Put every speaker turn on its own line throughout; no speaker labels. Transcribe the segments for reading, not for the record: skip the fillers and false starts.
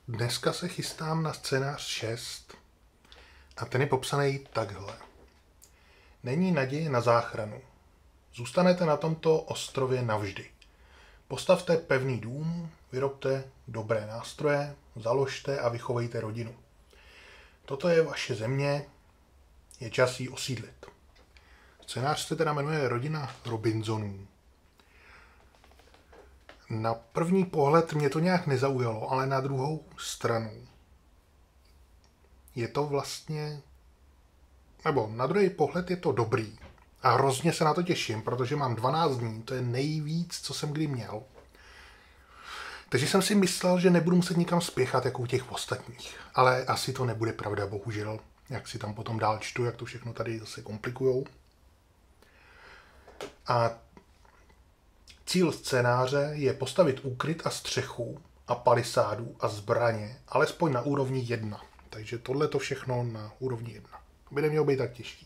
Dneska se chystám na scénář 6 a ten je popsaný takhle. Není naděje na záchranu. Zůstanete na tomto ostrově navždy. Postavte pevný dům, vyrobte dobré nástroje, založte a vychovejte rodinu. Toto je vaše země, je čas ji osídlit. Scénář se teda jmenuje Rodina Robinsonů. Na první pohled mě to nějak nezaujalo, ale na druhou stranu je to vlastně, nebo na druhý pohled je to dobrý. A hrozně se na to těším, protože mám 12 dní, to je nejvíc, co jsem kdy měl. Takže jsem si myslel, že nebudu muset nikam spěchat jako u těch ostatních. Ale asi to nebude pravda, bohužel. Jak si tam potom dál čtu, jak to všechno tady zase komplikujou. A cíl scénáře je postavit úkryt a střechu a palisádu a zbraně, alespoň na úrovni 1. Takže tohle to všechno na úrovni 1. To by nemělo být tak těžký.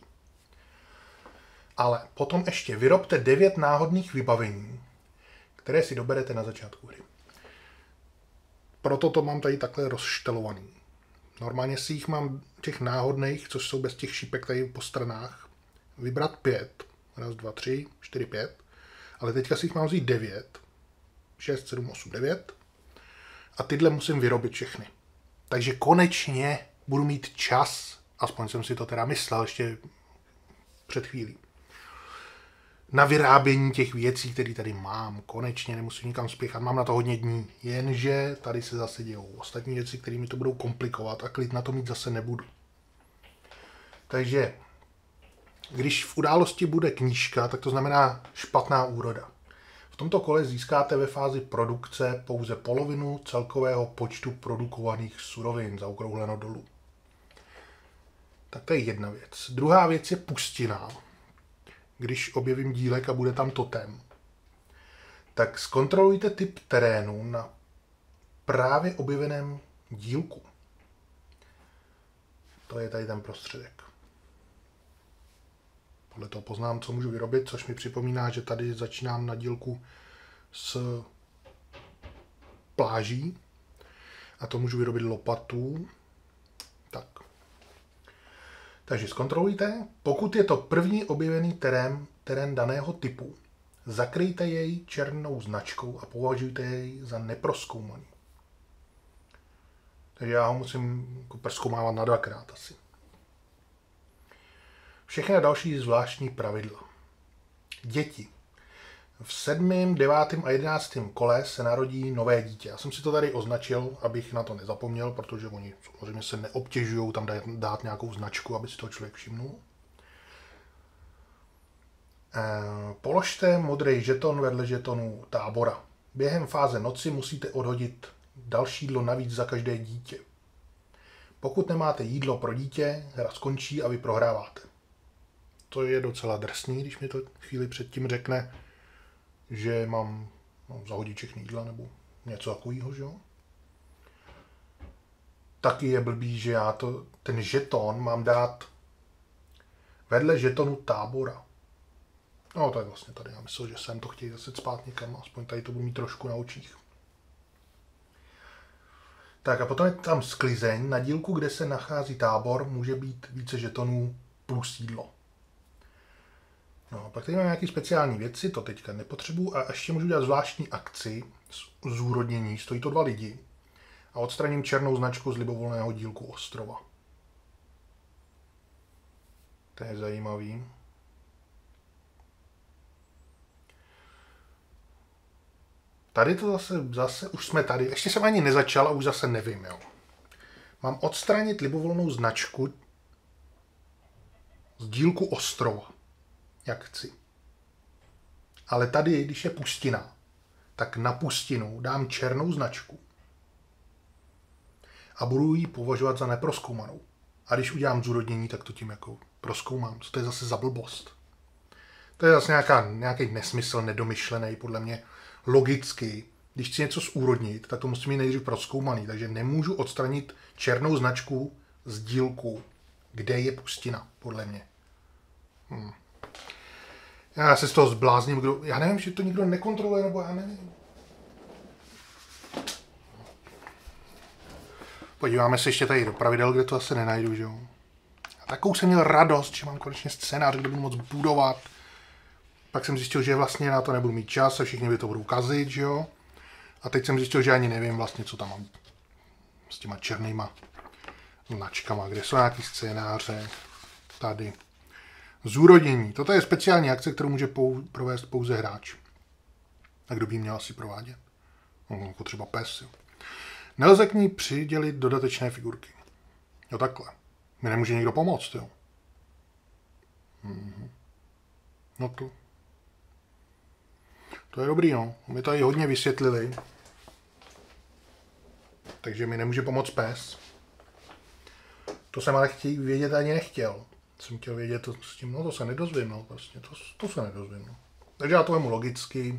Ale potom ještě vyrobte 9 náhodných vybavení, které si doberete na začátku hry. Proto to mám tady takhle rozštelovaný. Normálně si jich mám těch náhodných, což jsou bez těch šípek tady po stranách, vybrat 5. 1, 2, 3, 4, 5. Ale teďka si jich mám vzít 9. 6, 7, 8, 9. A tyhle musím vyrobit všechny. Takže konečně budu mít čas, aspoň jsem si to teda myslel ještě před chvílí, na vyrábění těch věcí, které tady mám. Konečně nemusím nikam spěchat, mám na to hodně dní. Jenže tady se zase dějou ostatní věci, které mi to budou komplikovat a klid na to mít zase nebudu. Takže když v události bude knížka, tak to znamená špatná úroda. V tomto kole získáte ve fázi produkce pouze polovinu celkového počtu produkovaných surovin, zaokrouhleno dolů. Tak to je jedna věc. Druhá věc je pustina. Když objevím dílek a bude tam totem, tak zkontrolujte typ terénu na právě objeveném dílku. To je tady ten prostředek. Podle toho poznám, co můžu vyrobit, což mi připomíná, že tady začínám na dílku s pláží a to můžu vyrobit lopatu. Tak. Takže zkontrolujte, pokud je to první objevený terén daného typu, zakryjte jej černou značkou a považujte jej za neprozkoumaný. Takže já ho musím prozkoumávat na 2krát asi. Všechny další zvláštní pravidla. Děti. V 7., 9. a 11. kole se narodí nové dítě. Já jsem si to tady označil, abych na to nezapomněl, protože oni samozřejmě se neobtěžují tam dát nějakou značku, aby si to člověk všimnul. Položte modrý žeton vedle žetonu tábora. Během fáze noci musíte odhodit další jídlo navíc za každé dítě. Pokud nemáte jídlo pro dítě, hra skončí a vy prohráváte. To je docela drsný, když mi to chvíli předtím řekne, že mám zahodit všechny jídla nebo něco takového, že jo? Taky je blbý, že já ten žeton mám dát vedle žetonu tábora. No to je vlastně tady, já myslel, že jsem to chtěl zase cpát někam, aspoň tady to budu mít trošku na očích. Tak a potom je tam sklizeň, na dílku, kde se nachází tábor, může být více žetonů plus jídlo. No, pak tady mám nějaké speciální věci, to teďka nepotřebuji a ještě můžu dělat zvláštní akci zúrodnění, stojí to 2 lidi a odstraním černou značku z libovolného dílku ostrova. To je zajímavý. Tady to zase už jsme tady, ještě jsem ani nezačal a už zase nevím, jo. Mám odstranit libovolnou značku z dílku ostrova. Jak chci. Ale tady, když je pustina, tak na pustinu dám černou značku a budu ji považovat za neprozkoumanou. A když udělám zúrodnění, tak to tím jako prozkoumám. Co to je zase za blbost? To je zase nějaký nesmysl nedomyšlený, podle mě logicky. Když chci něco zúrodnit, tak to musím mít nejdřív prozkoumaný, takže nemůžu odstranit černou značku z dílku, kde je pustina, podle mě. Já se z toho zblázním, já nevím, že to nikdo nekontroluje, nebo já nevím. Podíváme se ještě tady do pravidel, kde to asi nenajdu, že jo. A takovou jsem měl radost, že mám konečně scénář, kde budu moc budovat. Pak jsem zjistil, že vlastně na to nebudu mít čas a všichni by to budou kazit, že jo. A teď jsem zjistil, že ani nevím vlastně, co tam mám s těma černýma značkama, kde jsou nějaký scénáře. Tady. Zúrodnění. Toto je speciální akce, kterou může provést pouze hráč. A kdo by ji měl asi provádět? No, jako třeba pes, jo. Nelze k ní přidělit dodatečné figurky. Jo, takhle. Mi nemůže někdo pomoct, jo. No to. To je dobrý, no. My to i hodně vysvětlili. Takže mi nemůže pomoct pes. To jsem ale vědět ani nechtěl. Jsem chtěl vědět to s tím, no to se nedozvím, no. Vlastně to se nedozvím, no. Takže já to vemu logicky.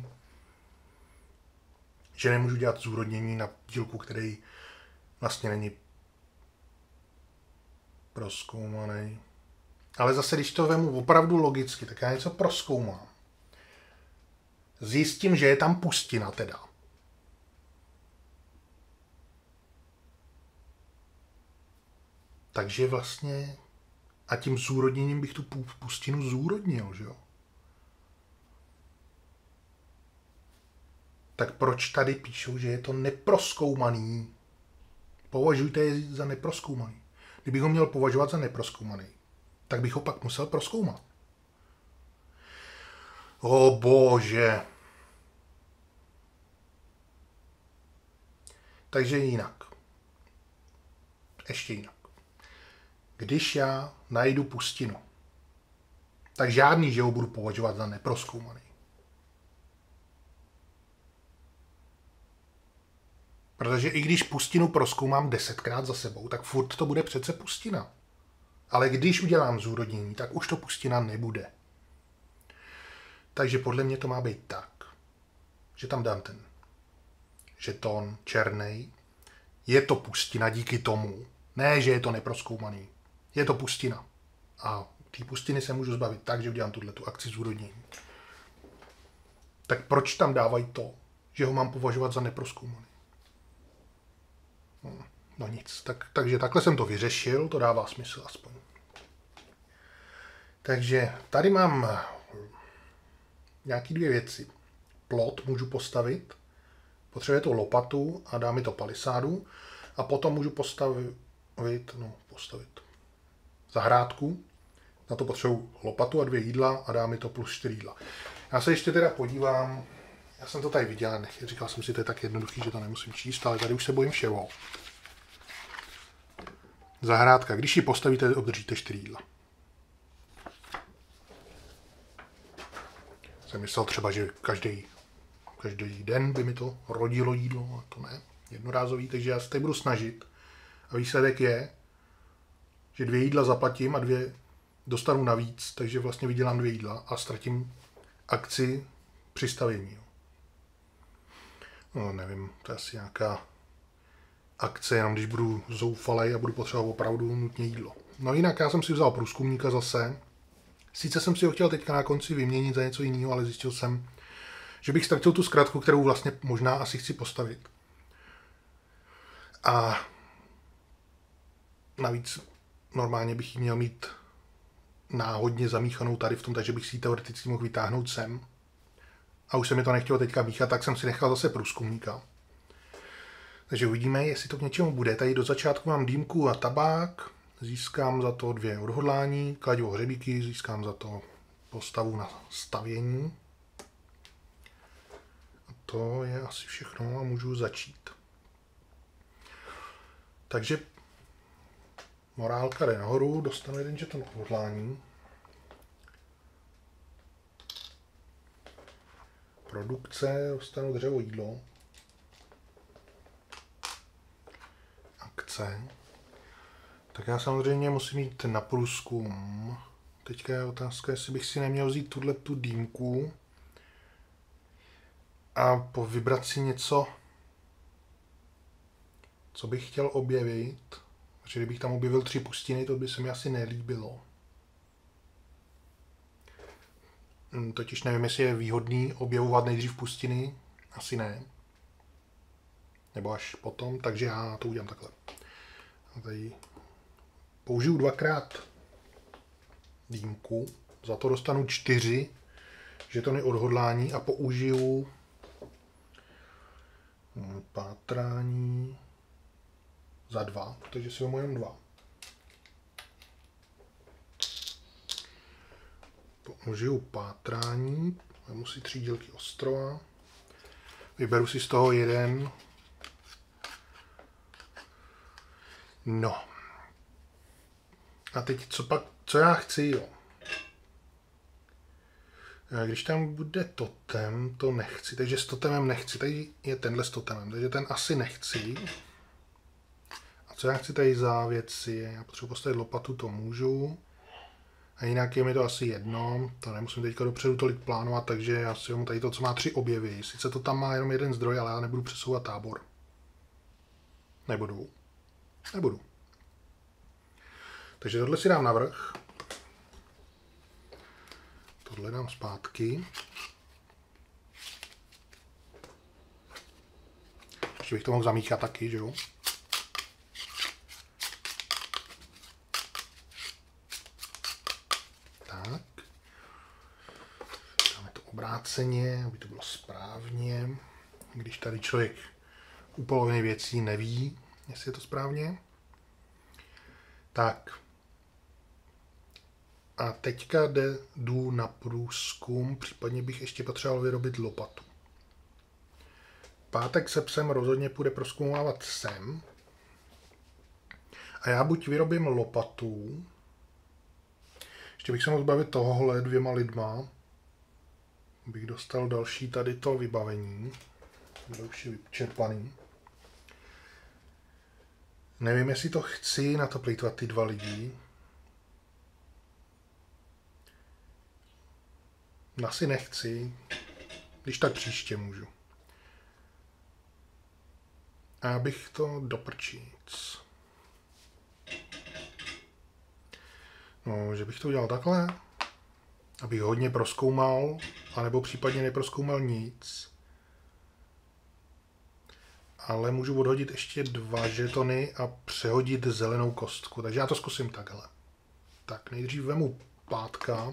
Že nemůžu dělat zúrodnění na dílku, který vlastně není prozkoumaný. Ale zase, když to vemu opravdu logicky, tak já něco prozkoumám. Zjistím, že je tam pustina teda. Takže vlastně a tím zúrodněním bych tu pustinu zúrodnil, že jo? Tak proč tady píšou, že je to neprozkoumaný? Považujte je za neprozkoumaný. Kdybych ho měl považovat za neprozkoumaný, tak bych ho pak musel prozkoumat. O bože. Takže jinak. Ještě jinak. Když já najdu pustinu, tak žádný, že ho budu považovat za neprozkoumaný. Protože i když pustinu prozkoumám 10krát za sebou, tak furt to bude přece pustina. Ale když udělám zúrodnění, tak už to pustina nebude. Takže podle mě to má být tak, že tam dám ten žeton černej. Je to pustina díky tomu. Ne, že je to neprozkoumaný. Je to pustina. A té pustiny se můžu zbavit tak, že udělám tuto akci zúrodnění. Tak proč tam dávají to, že ho mám považovat za neprozkoumaný? No nic. Takže takhle jsem to vyřešil, to dává smysl aspoň. Takže tady mám nějaké dvě věci. Plot můžu postavit, potřebuje to lopatu a dá mi to palisádu a potom můžu postavit zahrádku, na to potřebuji lopatu a 2 jídla a dá mi to plus 4 jídla. Já se ještě teda podívám, já jsem to tady viděl, říkal jsem si, to je tak jednoduchý, že to nemusím číst, ale tady už se bojím všeho. Zahrádka, když ji postavíte, obdržíte 4 jídla. Jsem myslel třeba, že každý den by mi to rodilo jídlo, ale to ne, jednorázový, takže já se tady budu snažit. A výsledek je, že 2 jídla zaplatím a 2 dostanu navíc, takže vlastně vydělám 2 jídla a ztratím akci přistavění. No nevím, to je asi nějaká akce, jenom když budu zoufalej a budu potřebovat opravdu nutně jídlo. No jinak já jsem si vzal průzkumníka zase. Sice jsem si ho chtěl teďka na konci vyměnit za něco jiného, ale zjistil jsem, že bych ztratil tu zkratku, kterou vlastně možná asi chci postavit. A navíc normálně bych ji měl mít náhodně zamíchanou tady v tom, takže bych si ji teoreticky mohl vytáhnout sem. A už se mi to nechtělo teďka míchat, tak jsem si nechal zase průzkumníka. Takže uvidíme, jestli to k něčemu bude. Tady do začátku mám dýmku a tabák. Získám za to 2 odhodlání, kladivo hřebíky, získám za to postavu na stavění. A to je asi všechno a můžu začít. Takže morálka jde nahoru, dostanu jeden žeton odhodlání. Produkce, dostanu dřevo jídlo. Akce. Tak já samozřejmě musím jít na průzkum. Teďka je otázka, jestli bych si neměl vzít tu dýmku a vybrat si něco, co bych chtěl objevit. Protože kdybych tam objevil 3 pustiny, to by se mi asi nelíbilo. Totiž nevím, jestli je výhodný objevovat nejdřív pustiny. Asi ne. Nebo až potom, takže já to udělám takhle. A tady použiju dvakrát dýmku, za to dostanu 4 žetony odhodlání a použiju pátrání za 2, protože si vezmu jenom 2. Použiju pátrání, vezmu si 3 dílky ostrova, vyberu si z toho jeden. No. A teď co já chci, jo. Když tam bude totem, to nechci, takže s totemem nechci, tady je tenhle s totemem, takže ten asi nechci. A co já chci tady za věci, já potřebuji postavit lopatu, to můžu. A jinak je mi to asi jedno, to nemusím teďka dopředu tolik plánovat, takže já si vezmu tady to, co má 3 objevy. Sice to tam má jenom jeden zdroj, ale já nebudu přesouvat tábor. Nebudu. Takže tohle si dám navrch. Tohle dám zpátky. Ještě bych to mohl zamíchat taky, že jo? Tak. Dáme to obráceně, aby to bylo správně. Když tady člověk u poloviny věcí neví, jestli je to správně. Tak. A teďka jdu na průzkum, případně bych ještě potřeboval vyrobit lopatu. Pátek se psem rozhodně půjde prozkoumávat sem. A já buď vyrobím lopatu, ještě bych se mohl zbavit tohohle 2 lidma, bych dostal další tady to vybavení, bude už je vyčerpaný. Nevím, jestli to chci na to plýtvat ty 2 lidi. Asi nechci, když tak příště můžu. A já bych to do prčic. No, že bych to udělal takhle, abych hodně prozkoumal, anebo případně neprozkoumal nic. Ale můžu odhodit ještě 2 žetony a přehodit zelenou kostku. Takže já to zkusím takhle. Tak nejdřív vemu pátka.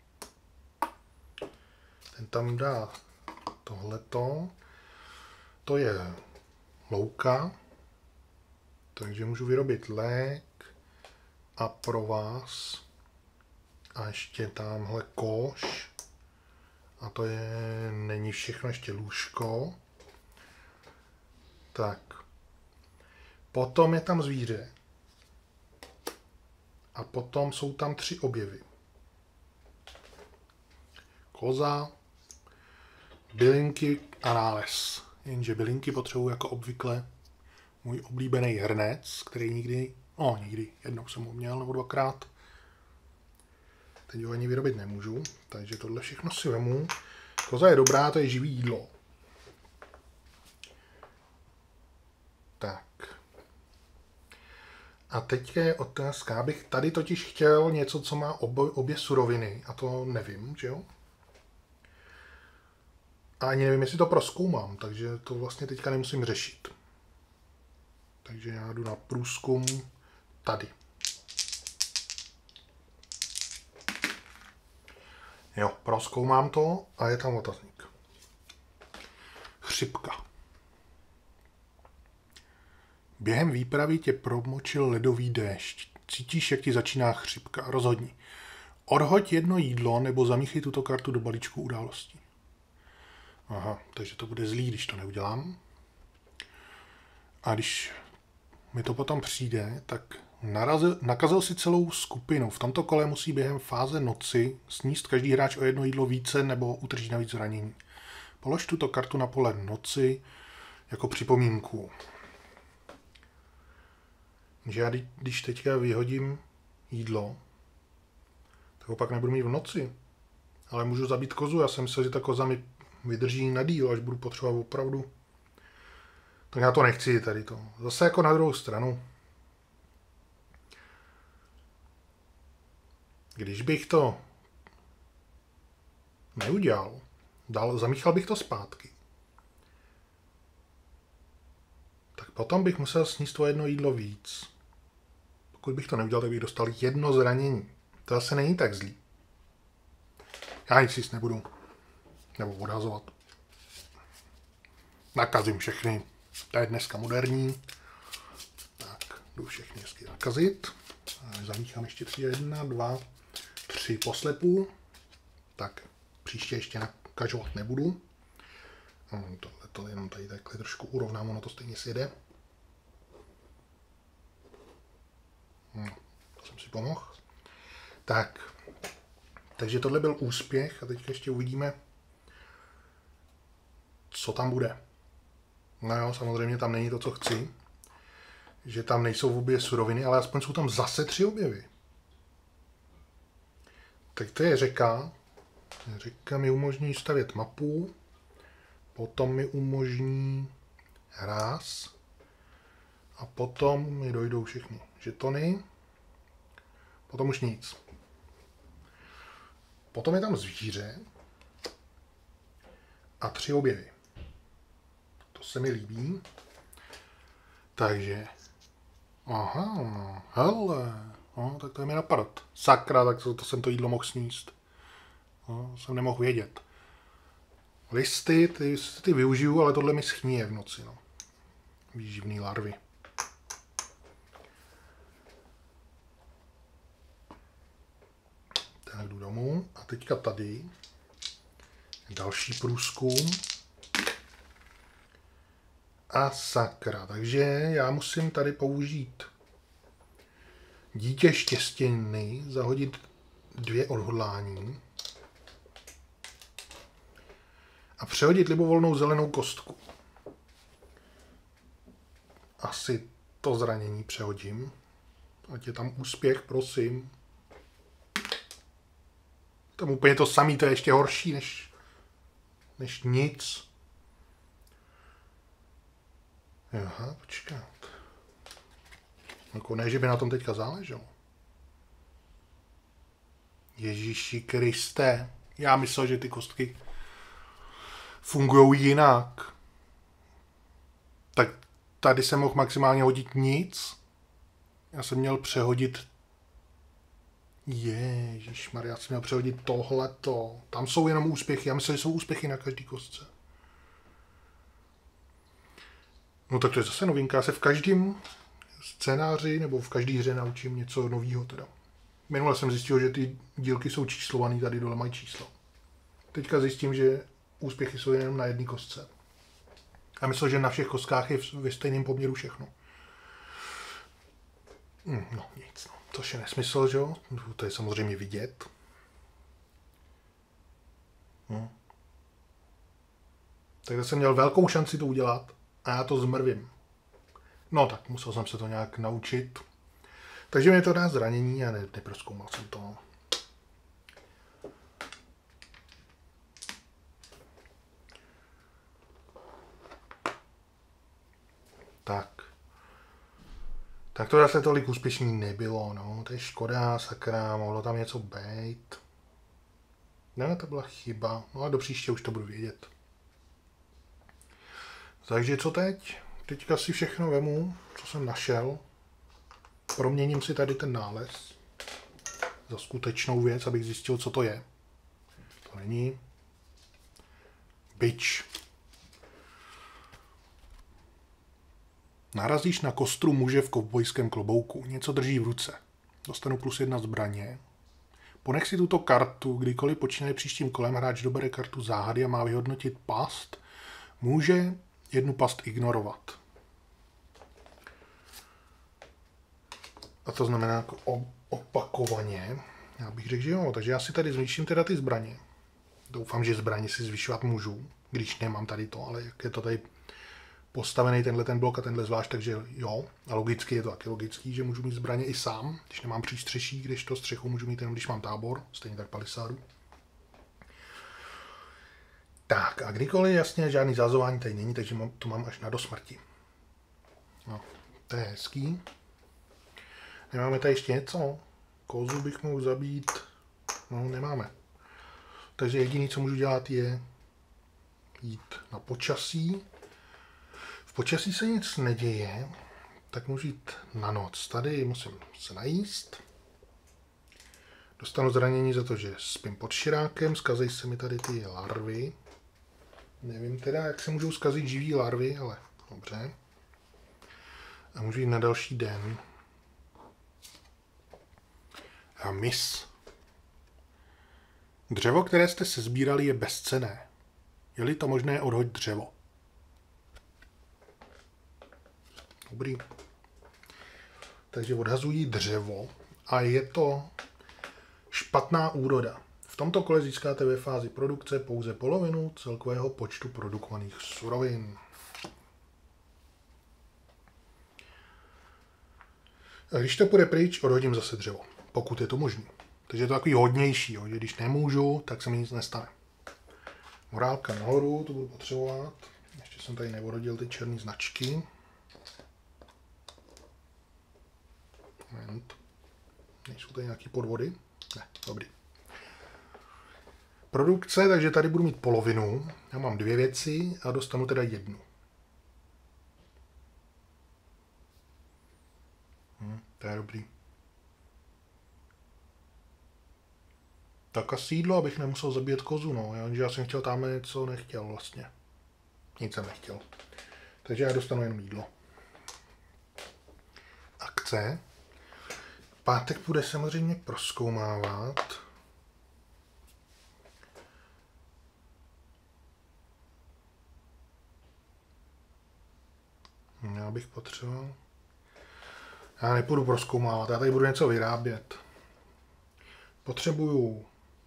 Ten tam dá tohleto. To je louka. Takže můžu vyrobit lék a provaz. A ještě tamhle koš. A to není všechno, ještě lůžko. Tak. Potom je tam zvíře. A potom jsou tam 3 objevy. Koza, bylinky a nález. Jenže bylinky potřebuji jako obvykle můj oblíbený hrnec, který nikdy jednou jsem ho měl nebo 2krát. Teď ho ani vyrobit nemůžu, takže tohle všechno si vemu. Koza je dobrá, to je živý jídlo. Tak. A teď je otázka, abych tady totiž chtěl něco, co má obě suroviny, a to nevím, že jo? A ani nevím, jestli to prozkoumám, takže to vlastně teďka nemusím řešit. Takže já jdu na průzkum tady. Jo, prozkoumám to a je tam otazník. Chřipka. Během výpravy tě promočil ledový déšť. Cítíš, jak ti začíná chřipka. Rozhodni. Odhoď 1 jídlo nebo zamíchej tuto kartu do balíčku událostí. Aha, takže to bude zlý, když to neudělám. A když mi to potom přijde, tak nakazil si celou skupinu. V tomto kole musí během fáze noci sníst každý hráč o 1 jídlo více nebo utrží navíc zranění. Polož tuto kartu na pole noci jako připomínku. Že já když teďka vyhodím jídlo, tak ho pak nebudu mít v noci. Ale můžu zabít kozu. Já jsem myslel, že ta koza mi vydrží na díl, až budu potřebovat opravdu. Tak já to nechci tady to. Zase jako na druhou stranu. Když bych to neudělal, zamíchal bych to zpátky, tak potom bych musel sníst to 1 jídlo víc. Pokud bych to neudělal, tak bych dostal 1 zranění. To zase není tak zlý. Já nic jíst nebudu. Nebo odhazovat. Nakazím všechny. To je dneska moderní. Tak, jdu všechny hezky nakazit. Zamíchám ještě 3, 1, 2, 3 poslepů. Tak, příště ještě nakažovat nebudu. Tohle to jenom tady takhle trošku urovnám, ono to stejně sjede. To jsem si pomohl. Tak, takže tohle byl úspěch a teďka ještě uvidíme, co tam bude. No jo, samozřejmě tam není to, co chci. Že tam nejsou obě suroviny, ale aspoň jsou tam zase 3 objevy. Tak to je řeka. Řeka mi umožní stavět mapu. Potom mi umožní hráz. A potom mi dojdou všechny žetony. Potom už nic. Potom je tam zvíře. A 3 objevy. To se mi líbí. Takže. Aha, hele. No, tak to je mi napadat. Sakra, tak to jsem to jídlo mohl sníst. No, jsem nemohl vědět. Listy, ty využiju, ale tohle mi schníje v noci. No. Výživný larvy. Tak jdu domů. A teďka tady další průzkum. A sakra, takže já musím tady použít dítě štěstěny, zahodit 2 odhodlání a přehodit libovolnou zelenou kostku. Asi to zranění přehodím. Ať je tam úspěch, prosím. Tam úplně to samý, to je ještě horší než nic. Aha, počkat. Jako ne, že by na tom teďka záleželo. Ježíši Kriste. Já myslel, že ty kostky fungují jinak. Tak tady jsem mohl maximálně hodit nic. Já jsem měl přehodit... Ježišmarja, já jsem měl přehodit tohleto. Tam jsou jenom úspěchy. Já myslím, že jsou úspěchy na každý kostce. No tak to je zase novinka. Já se v každém scénáři nebo v každé hře naučím něco nového teda. Minule jsem zjistil, že ty dílky jsou číslovaný, tady dole mají číslo. Teďka zjistím, že úspěchy jsou jenom na jedné kostce. A myslím, že na všech kostkách je ve stejném poměru všechno. No nic, no. Což je nesmysl, že jo? To je samozřejmě vidět. No. Takže jsem měl velkou šanci to udělat a já to zmrvím. No tak, musel jsem se to nějak naučit. Takže mě to dá zranění a neprozkoumal jsem to. Tak to zase tolik úspěšný nebylo, no. To je škoda, sakra, mohlo tam něco být. Ne, to byla chyba. No a do příště už to budu vědět. Takže co teď? Teďka si všechno vemu, co jsem našel. Proměním si tady ten nález za skutečnou věc, abych zjistil, co to je. To není. Bič. Narazíš na kostru muže v kovbojském klobouku. Něco drží v ruce. Dostanu +1 zbraně. Ponech si tuto kartu, kdykoliv počínaje příštím kolem, hráč dobere kartu záhady a má vyhodnotit past. Může 1 past ignorovat. A to znamená jako opakovaně. Já bych řekl, že jo. Takže já si tady zvýším teda ty zbraně. Doufám, že zbraně si zvyšovat můžu, když nemám tady to, ale jak je to tady postavený tenhle ten blok a tenhle zvlášť, takže jo. A logicky je to taky logický, že můžu mít zbraně i sám, když nemám přístřeší, když to střechu můžu mít jenom, když mám tábor, stejně tak palisádu. Tak a kdykoliv, jasně, žádný zázování tady není, takže to mám až na do smrti. No, to je hezký. Nemáme tady ještě něco? Kozu bych mohl zabít. No, nemáme. Takže jediné, co můžu dělat, je jít na počasí. V počasí se nic neděje, tak můžu jít na noc. Tady musím se najíst. Dostanu zranění za to, že spím pod širákem, zkazí se mi tady ty larvy. Nevím teda, jak se můžou zkazit živý larvy, ale dobře. A můžu jít na další den. A mis. Dřevo, které jste sezbírali, je bezcenné. Je-li to možné, odhoď dřevo. Dobrý. Takže odhazují dřevo a je to špatná úroda. V tomto kole získáte ve fázi produkce pouze polovinu celkového počtu produkovaných surovin. A když to půjde pryč, odhodím zase dřevo, pokud je to možné. Takže je to takový hodnější, jo, že když nemůžu, tak se mi nic nestane. Morálka nahoru, to budu potřebovat. Ještě jsem tady neodhodil ty černé značky. Moment. Nejsou tady nějaký podvody? Ne, dobrý. Produkce, takže tady budu mít polovinu. Já mám 2 věci a dostanu teda 1. To je dobrý. Tak a sídlo, abych nemusel zabíjet kozu, no. Já jsem chtěl tam něco, nechtěl vlastně. Nic jsem nechtěl. Takže já dostanu jen jídlo. Akce. Pátek bude samozřejmě prozkoumávat. Já bych potřeboval. Já nepůjdu prozkoumávat, já tady budu něco vyrábět. Potřebuju.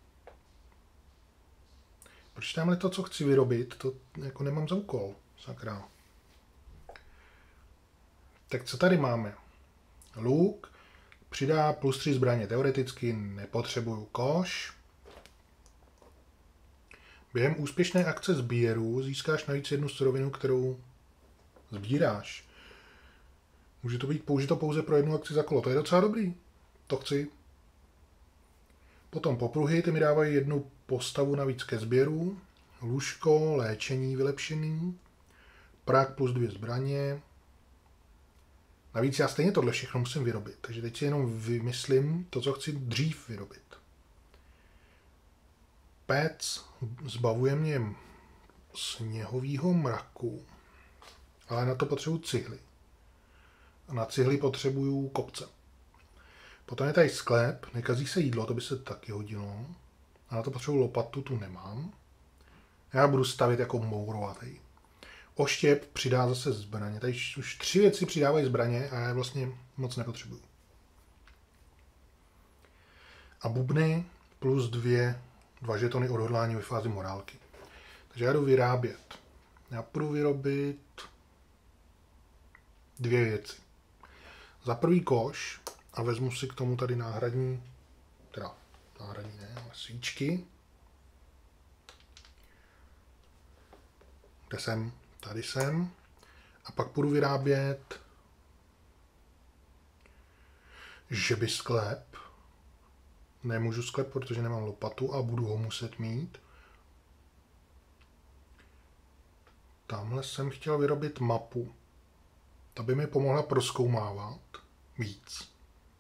Proč tamhle to, co chci vyrobit, to jako nemám za úkol. Sakra. Tak co tady máme? Luk. Přidá +3 zbraně. Teoreticky nepotřebuju koš. Během úspěšné akce sběru získáš navíc 1 surovinu, kterou sbíráš. Může to být použito pouze pro 1 akci za kolo. To je docela dobrý. To chci. Potom popruhy, ty mi dávají 1 postavu navíc ke sběru. Lůžko, léčení vylepšený. Prák +2 zbraně. Navíc já stejně tohle všechno musím vyrobit. Takže teď si jenom vymyslím to, co chci dřív vyrobit. Pec zbavuje mě sněhového mraku. Ale na to potřebuji cihly. A na cihly potřebuju kopce. Potom je tady sklep, nekazí se jídlo, to by se taky hodilo. A na to potřebuji lopatu, tu nemám. Já budu stavit jako mourovatý. Oštěp přidá zase zbraně. Tady už 3 věci přidávají zbraně a já je vlastně moc nepotřebuju. A bubny +2 žetony odhodlání ve fázi morálky. Takže já jdu vyrábět. Já půjdu vyrobit 2 věci. Za prvý koš a vezmu si k tomu tady náhradní ne, ale svíčky. Kde jsem? Tady jsem. A pak půjdu vyrábět žeby sklep. Nemůžu sklep, protože nemám lopatu a budu ho muset mít. Tamhle jsem chtěl vyrobit mapu. Ta by mi pomohla prozkoumávat víc.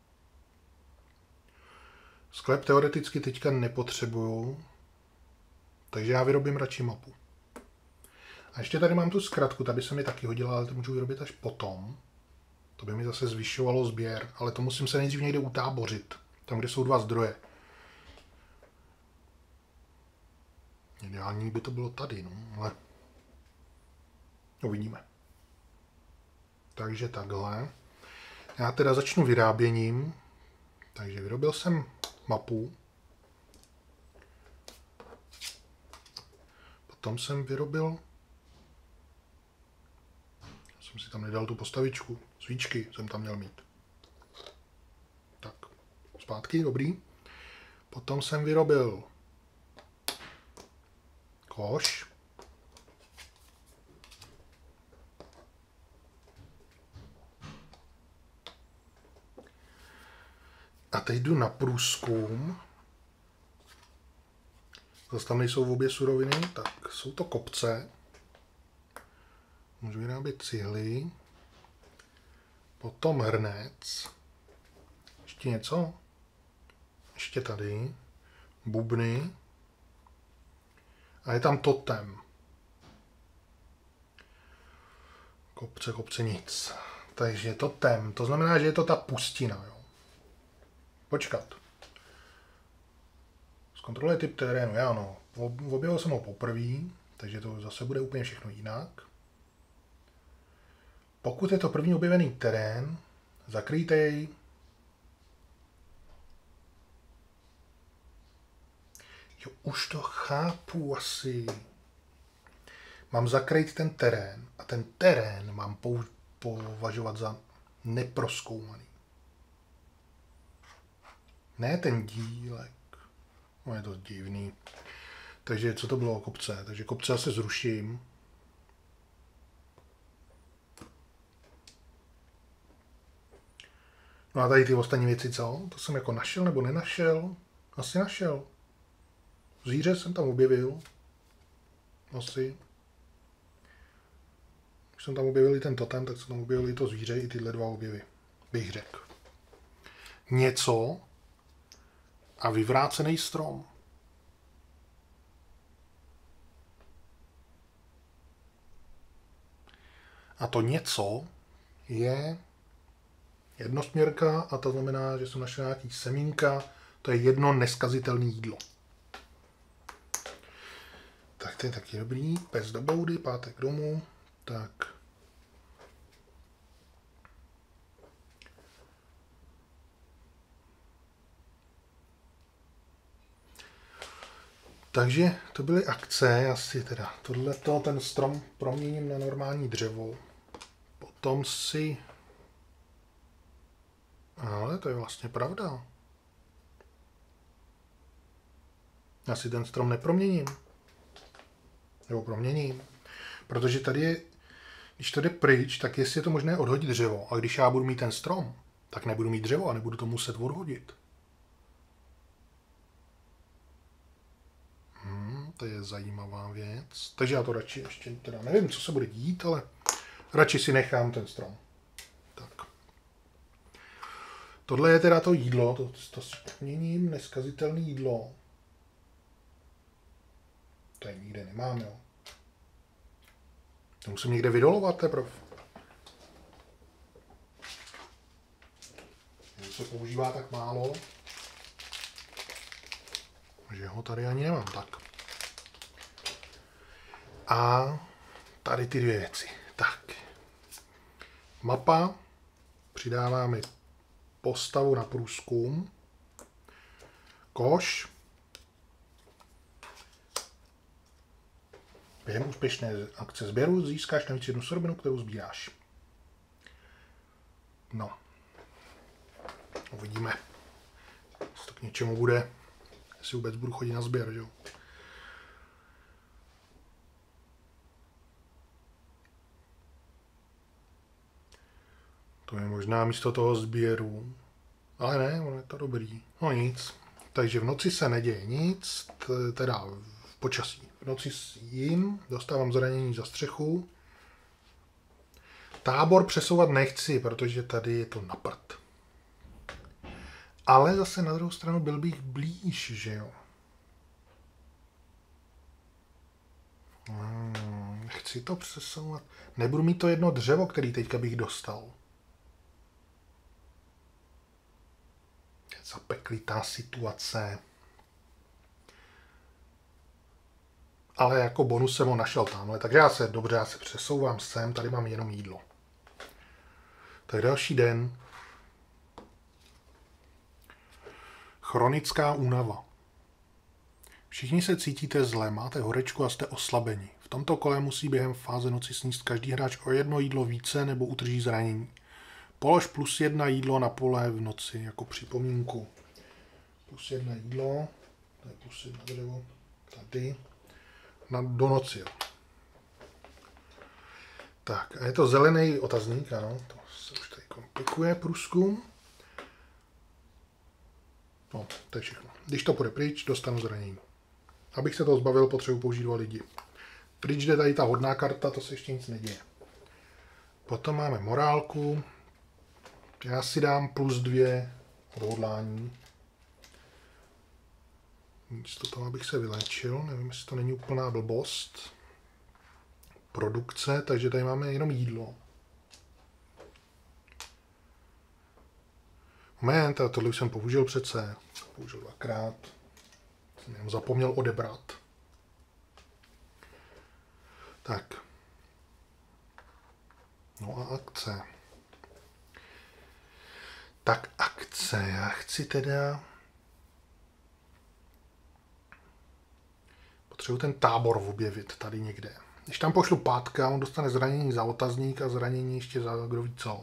Sklep teoreticky teďka nepotřebuju, takže já vyrobím radši mapu. A ještě tady mám tu zkratku, ta by se mi taky hodila, ale to můžu vyrobit až potom. To by mi zase zvyšovalo sběr, ale to musím se nejdřív někde utábořit. Tam, kde jsou 2 zdroje. Ideální by to bylo tady, no, ale uvidíme. Takže takhle. Já teda začnu vyráběním. Takže vyrobil jsem mapu. Potom jsem vyrobil... Jsem si tam nedal tu postavičku. Svíčky jsem tam měl mít. Tak, zpátky, dobrý. Potom jsem vyrobil koš. A teď jdu na průzkum. Zase tam nejsou obě suroviny, tak jsou to kopce. Můžu vyrábět cihly. Potom hrnec. Ještě něco? Ještě tady. Bubny. A je tam totem. Kopce nic. Takže totem. To znamená, že je to ta pustina. Jo. Počkat. Zkontroluje typ terénu. Já ano. Objevil jsem ho poprvé, takže to zase bude úplně všechno jinak. Pokud je to první objevený terén, zakryjte jej. Jo, už to chápu asi. Mám zakrýt ten terén a ten terén mám považovat za neprozkoumaný. Ne ten dílek. No, je to divný. Takže co to bylo o kopce? Takže kopce asi zruším. No a tady ty ostatní věci, co? To jsem jako našel nebo nenašel? Asi našel. Zvíře jsem tam objevil. Asi. Když jsem tam objevil i ten totem, tak jsem tam objevil i to zvíře, i tyhle dva objevy. Bych řekl. Něco a vyvrácený strom. A to něco je jednosměrka a to znamená, že jsem našel nějaký semínka. To je jedno neskazitelné jídlo. Tak to je taky dobrý. Pes do boudy, pátek domů. Tak. Takže to byly akce, asi teda tohleto, ten strom proměním na normální dřevo. Potom si... Ale to je vlastně pravda. Já si ten strom neproměním. Nebo proměním. Protože tady je, když to jde pryč, tak jestli je to možné odhodit dřevo. A když já budu mít ten strom, tak nebudu mít dřevo a nebudu to muset odhodit. To je zajímavá věc. Takže já to radši ještě, teda nevím, co se bude dít, ale radši si nechám ten strom. Tak. Tohle je teda to jídlo, to si proměním, neskazitelné jídlo. To je nikde nemám, jo. To musím někde vydolovat teprve. To se používá tak málo, že ho tady ani nemám. Tak. A tady ty dvě věci. Tak. Mapa. Přidáváme postavu na průzkum. Koš. Během úspěšné akce sběru získáš navíc jednu surovinu, kterou sbíráš. No. Uvidíme. Jestli to k něčemu bude. Jestli vůbec budu chodit na sběr, že jo. To je možná místo toho sběru. Ale ne, ono je to dobrý. No nic. Takže v noci se neděje nic, teda v počasí. V noci jim, dostávám zranění za střechu. Tábor přesouvat nechci, protože tady je to na prd. Ale zase na druhou stranu byl bych blíž, že jo. Chci to přesouvat. Nebudu mít to jedno dřevo, který teďka bych dostal. Je zapeklitá situace. Ale jako bonus jsem ho našel tamhle, takže já se přesouvám sem, tady mám jenom jídlo. Tak další den. Chronická únava. Všichni se cítíte zle, máte horečku a jste oslabeni. V tomto kole musí během fáze noci sníst každý hráč o jedno jídlo více nebo utrží zranění. Polož +1 jídlo na pole v noci jako připomínku. +1 jídlo, to je +1 dřevo, tady. Do noci. Jo. Tak, a je to zelený otazník, ano, to se už tady komplikuje průzkum. No, to je všechno. Když to půjde pryč, dostanu zranění. Abych se toho zbavil, potřebuji použít 2 lidi. Pryč jde tady ta hodná karta, to se ještě nic neděje. Potom máme morálku. Já si dám +2 odhodlání. Místo toho, abych se vylečil, nevím, jestli to není úplná blbost. Produkce, takže tady máme jenom jídlo. Moment, tohle už jsem použil přece. Použil 2krát. Jsem jenom zapomněl odebrat. Tak. No a akce. Tak akce. Já chci teda... Potřebuji ten tábor objevit tady někde. Když tam pošlu Pátka, on dostane zranění za otazník a zranění ještě za kdo ví co.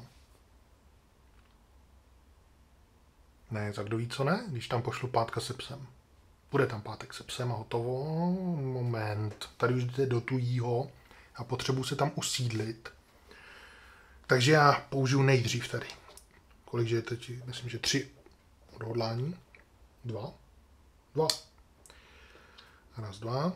Ne, za kdo ví co ne, když tam pošlu Pátka se psem. Bude tam Pátek se psem a hotovo. Moment, tady už jde do tujího a potřebuji se tam usídlit. Takže já použiju nejdřív tady. Kolik je teď? Myslím, že 3 odhodlání. 2. 2. Raz, 2.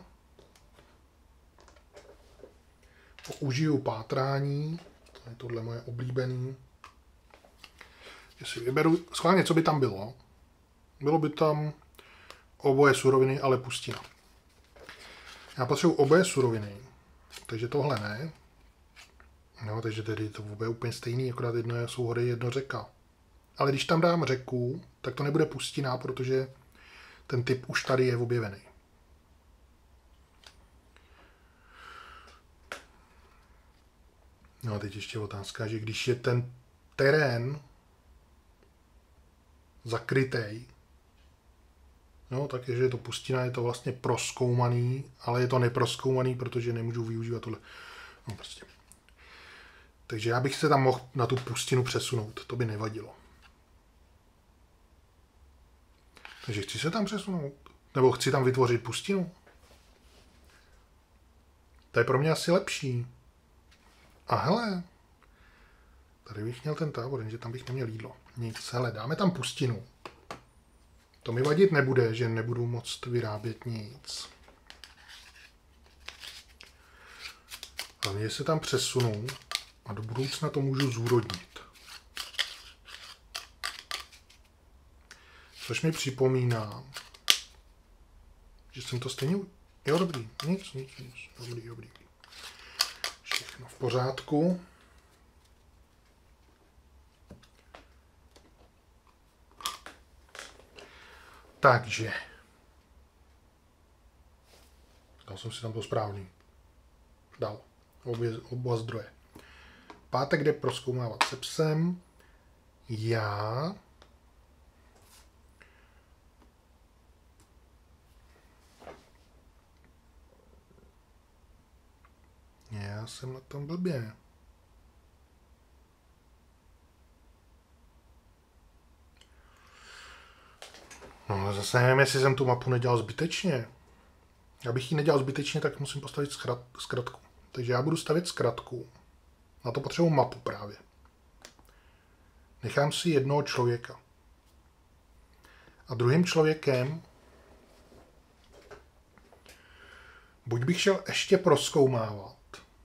Použiju pátrání. To je tohle moje oblíbený. Že si vyberu schválně, co by tam bylo. Bylo by tam oboje suroviny, ale pustina. Já potřebuji oboje suroviny. Takže tohle ne. No, takže tedy to oboje úplně stejný, akorát jedno jsou hory, jedno řeka. Ale když tam dám řeku, tak to nebude pustina, protože ten typ už tady je objevený. No a teď ještě otázka, že když je ten terén zakrytej, no tak je, že je to pustina, je to vlastně prozkoumaný, ale je to neprozkoumaný, protože nemůžu využívat tohle. No prostě. Takže já bych se tam mohl na tu pustinu přesunout, to by nevadilo. Takže chci se tam přesunout, nebo chci tam vytvořit pustinu. To je pro mě asi lepší. A hele, tady bych měl ten tábor, jenže tam bych neměl jídlo. Nic, hele, dáme tam pustinu. To mi vadit nebude, že nebudu moct vyrábět nic. Hlavně se tam přesunu a do budoucna to můžu zúrodnit. Což mi připomíná, že jsem to stejně... Jo, dobrý, nic, dobrý. Všechno v pořádku. Takže. Dal jsem si tam to správný. Dal. Oba zdroje. Pátek jde prozkoumávat se psem. Já jsem na tom blbě. No ale zase nevím, jestli jsem tu mapu nedělal zbytečně. Abych ji nedělal zbytečně, tak musím postavit zkratku. Takže já budu stavět zkratku. Na to potřebuji mapu právě. Nechám si jednoho člověka. A druhým člověkem buď bych šel ještě prozkoumávat,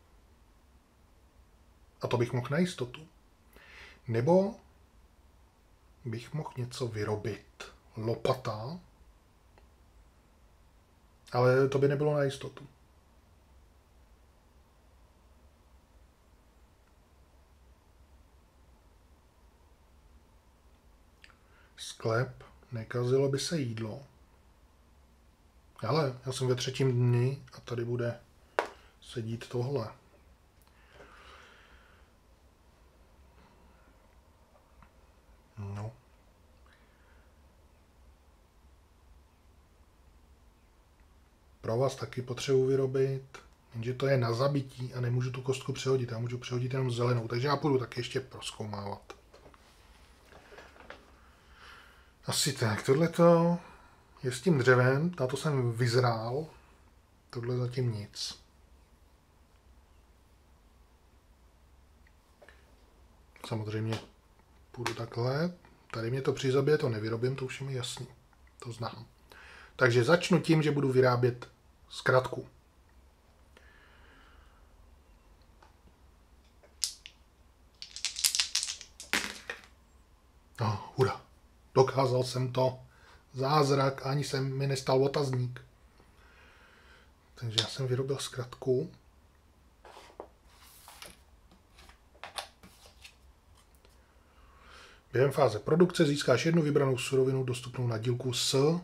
a to bych mohl na jistotu, nebo bych mohl něco vyrobit. Lopata, ale to by nebylo na jistotu. Sklep, nekazilo by se jídlo. Ale já jsem ve 3. dni a tady bude sedít tohle. No. Pro vás taky potřebuji vyrobit, jenže to je na zabití a nemůžu tu kostku přehodit. Já můžu přehodit jenom zelenou, takže já půjdu taky ještě prozkoumávat. Asi tak, tohleto je s tím dřevem, na to jsem vyzrál, tohle zatím nic. Samozřejmě půjdu takhle, tady mě to přizabije, to nevyrobím, to už je mi jasný, to znám. Takže začnu tím, že budu vyrábět zkratku. No, hurá. Dokázal jsem to. Zázrak, ani se mi nestal otazník. Takže já jsem vyrobil zkratku. Během fáze produkce získáš jednu vybranou surovinu dostupnou na dílku s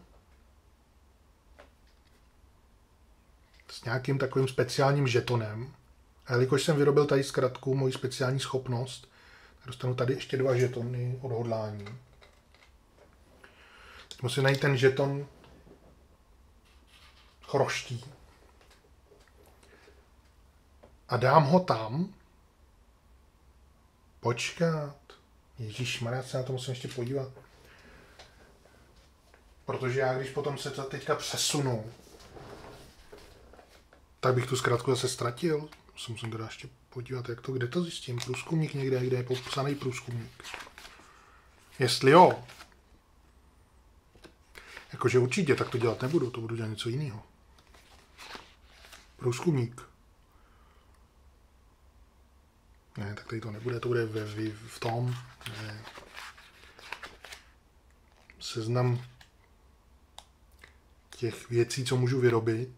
nějakým takovým speciálním žetonem. A jelikož jsem vyrobil tady zkratku, moji speciální schopnost, tak dostanu tady ještě 2 žetony odhodlání. Teď musím najít ten žeton chroští. A dám ho tam. Počkat. Ježišmarja, já se na to musím ještě podívat. Protože já, když potom se to teďka přesunu, tak bych tu zkratku zase ztratil. Musím teda ještě podívat, jak to, kde to zjistím. Průzkumník někde, kde je popsaný průzkumník. Jestli jo, jakože určitě, tak to dělat nebudu, to budu dělat něco jiného. Průzkumník. Ne, tak tady to nebude, to bude v tom. Ne. Seznam těch věcí, co můžu vyrobit.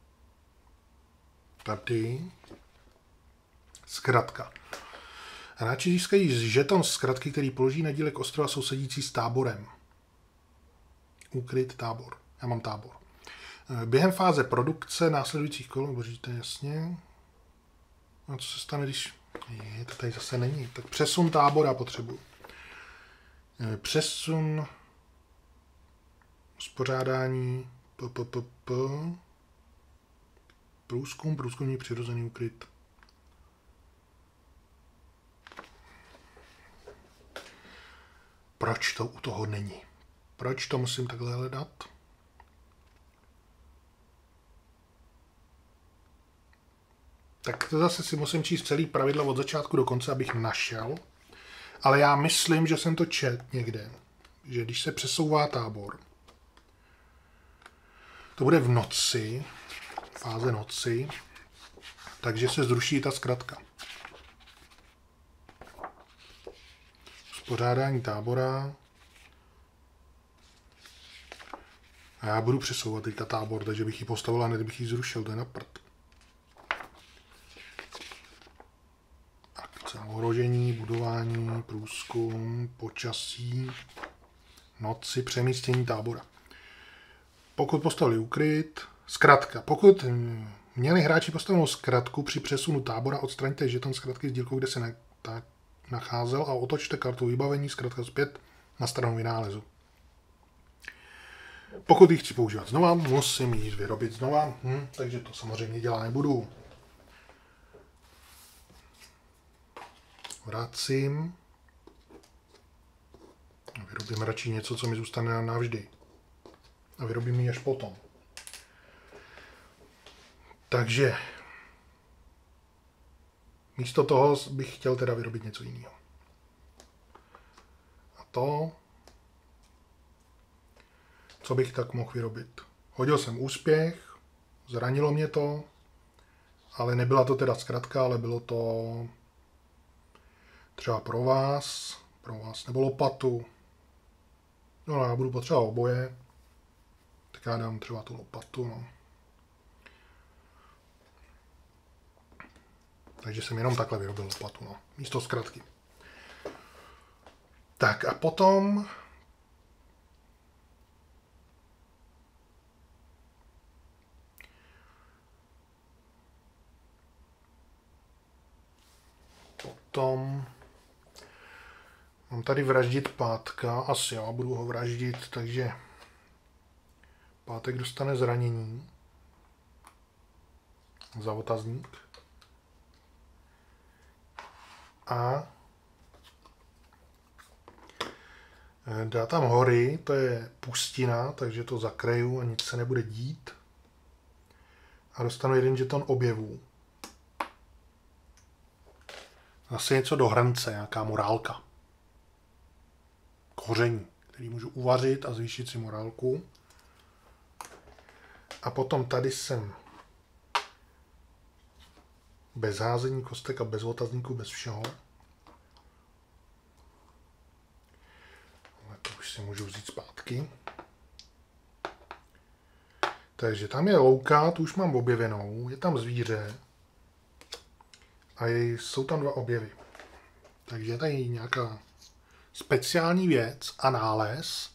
Tady. Zkratka. Hráči získají žeton zkratky, který položí na dílek ostrova sousedící s táborem. Ukryt tábor. Já mám tábor. Během fáze produkce následujících kol, božíte jasně. A co se stane, když... Je, to tady zase není. Tak přesun tábora potřebuji. Přesun uspořádání průzkumní přirozený ukryt. Proč to u toho není? Proč to musím takhle hledat? Tak to zase si musím číst celý pravidla od začátku do konce, abych našel. Ale já myslím, že jsem to čet někde. Že když se přesouvá tábor, to bude v noci, fáze noci, takže se zruší ta zkratka. Uspořádání tábora. A já budu přesouvat teďka tábor, takže bych ji postavil a ne bych ji zrušil, to je na prd. Akce, ohrožení, budování, průzkum, počasí, noci, přemístění tábora. Pokud postavili ukryt, zkratka. Pokud měli hráči postavenou zkratku při přesunu tábora, odstraňte žeton zkratky z dílkou, kde se nacházel a otočte kartu vybavení zkratka zpět na stranu vynálezu. Pokud ji chci používat znova, musím ji vyrobit znova, takže to samozřejmě dělat nebudu. Vracím. Vyrobím radši něco, co mi zůstane navždy. A vyrobím ji až potom. Takže místo toho bych chtěl teda vyrobit něco jiného. A to, co bych tak mohl vyrobit. Hodil jsem úspěch, zranilo mě to, ale nebyla to teda zkratka, ale bylo to třeba pro vás nebo lopatu. No, já budu potřebovat oboje, tak já dám třeba tu lopatu, no. Takže jsem jenom takhle vyrobil lopatu, no, místo zkratky. Tak a potom mám tady vraždit pátka, asi jo, budu ho vraždit, takže pátek dostane zranění za otazník. A dá tam hory, to je pustina, takže to zakryju a nic se nebude dít. A dostanu jeden žeton objevů. Zase něco do hrnce, nějaká morálka. Koření, který můžu uvařit a zvýšit si morálku. A potom tady jsem bez házení kostek a bez otazníku, bez všeho. si můžu vzít zpátky. Takže tam je louka, tu už mám objevenou, je tam zvíře a jsou tam 2 objevy. Takže je tady nějaká speciální věc a nález.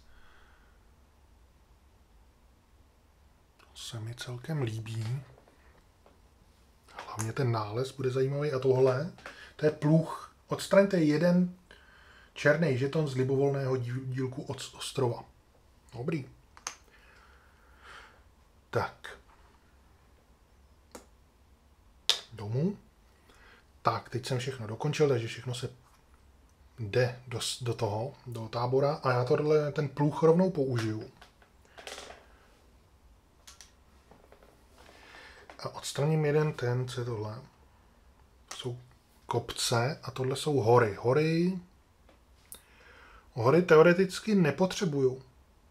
To se mi celkem líbí. Hlavně ten nález bude zajímavý. A tohle, to je pluh. Odstraňte jeden černý žeton z libovolného dílku od ostrova. Dobrý. Tak. Domů. Tak, teď jsem všechno dokončil, takže všechno se jde do tábora a já ten pluh rovnou použiju. A odstraním jeden co je tohle. To jsou kopce a tohle jsou hory. Hory teoreticky nepotřebuju.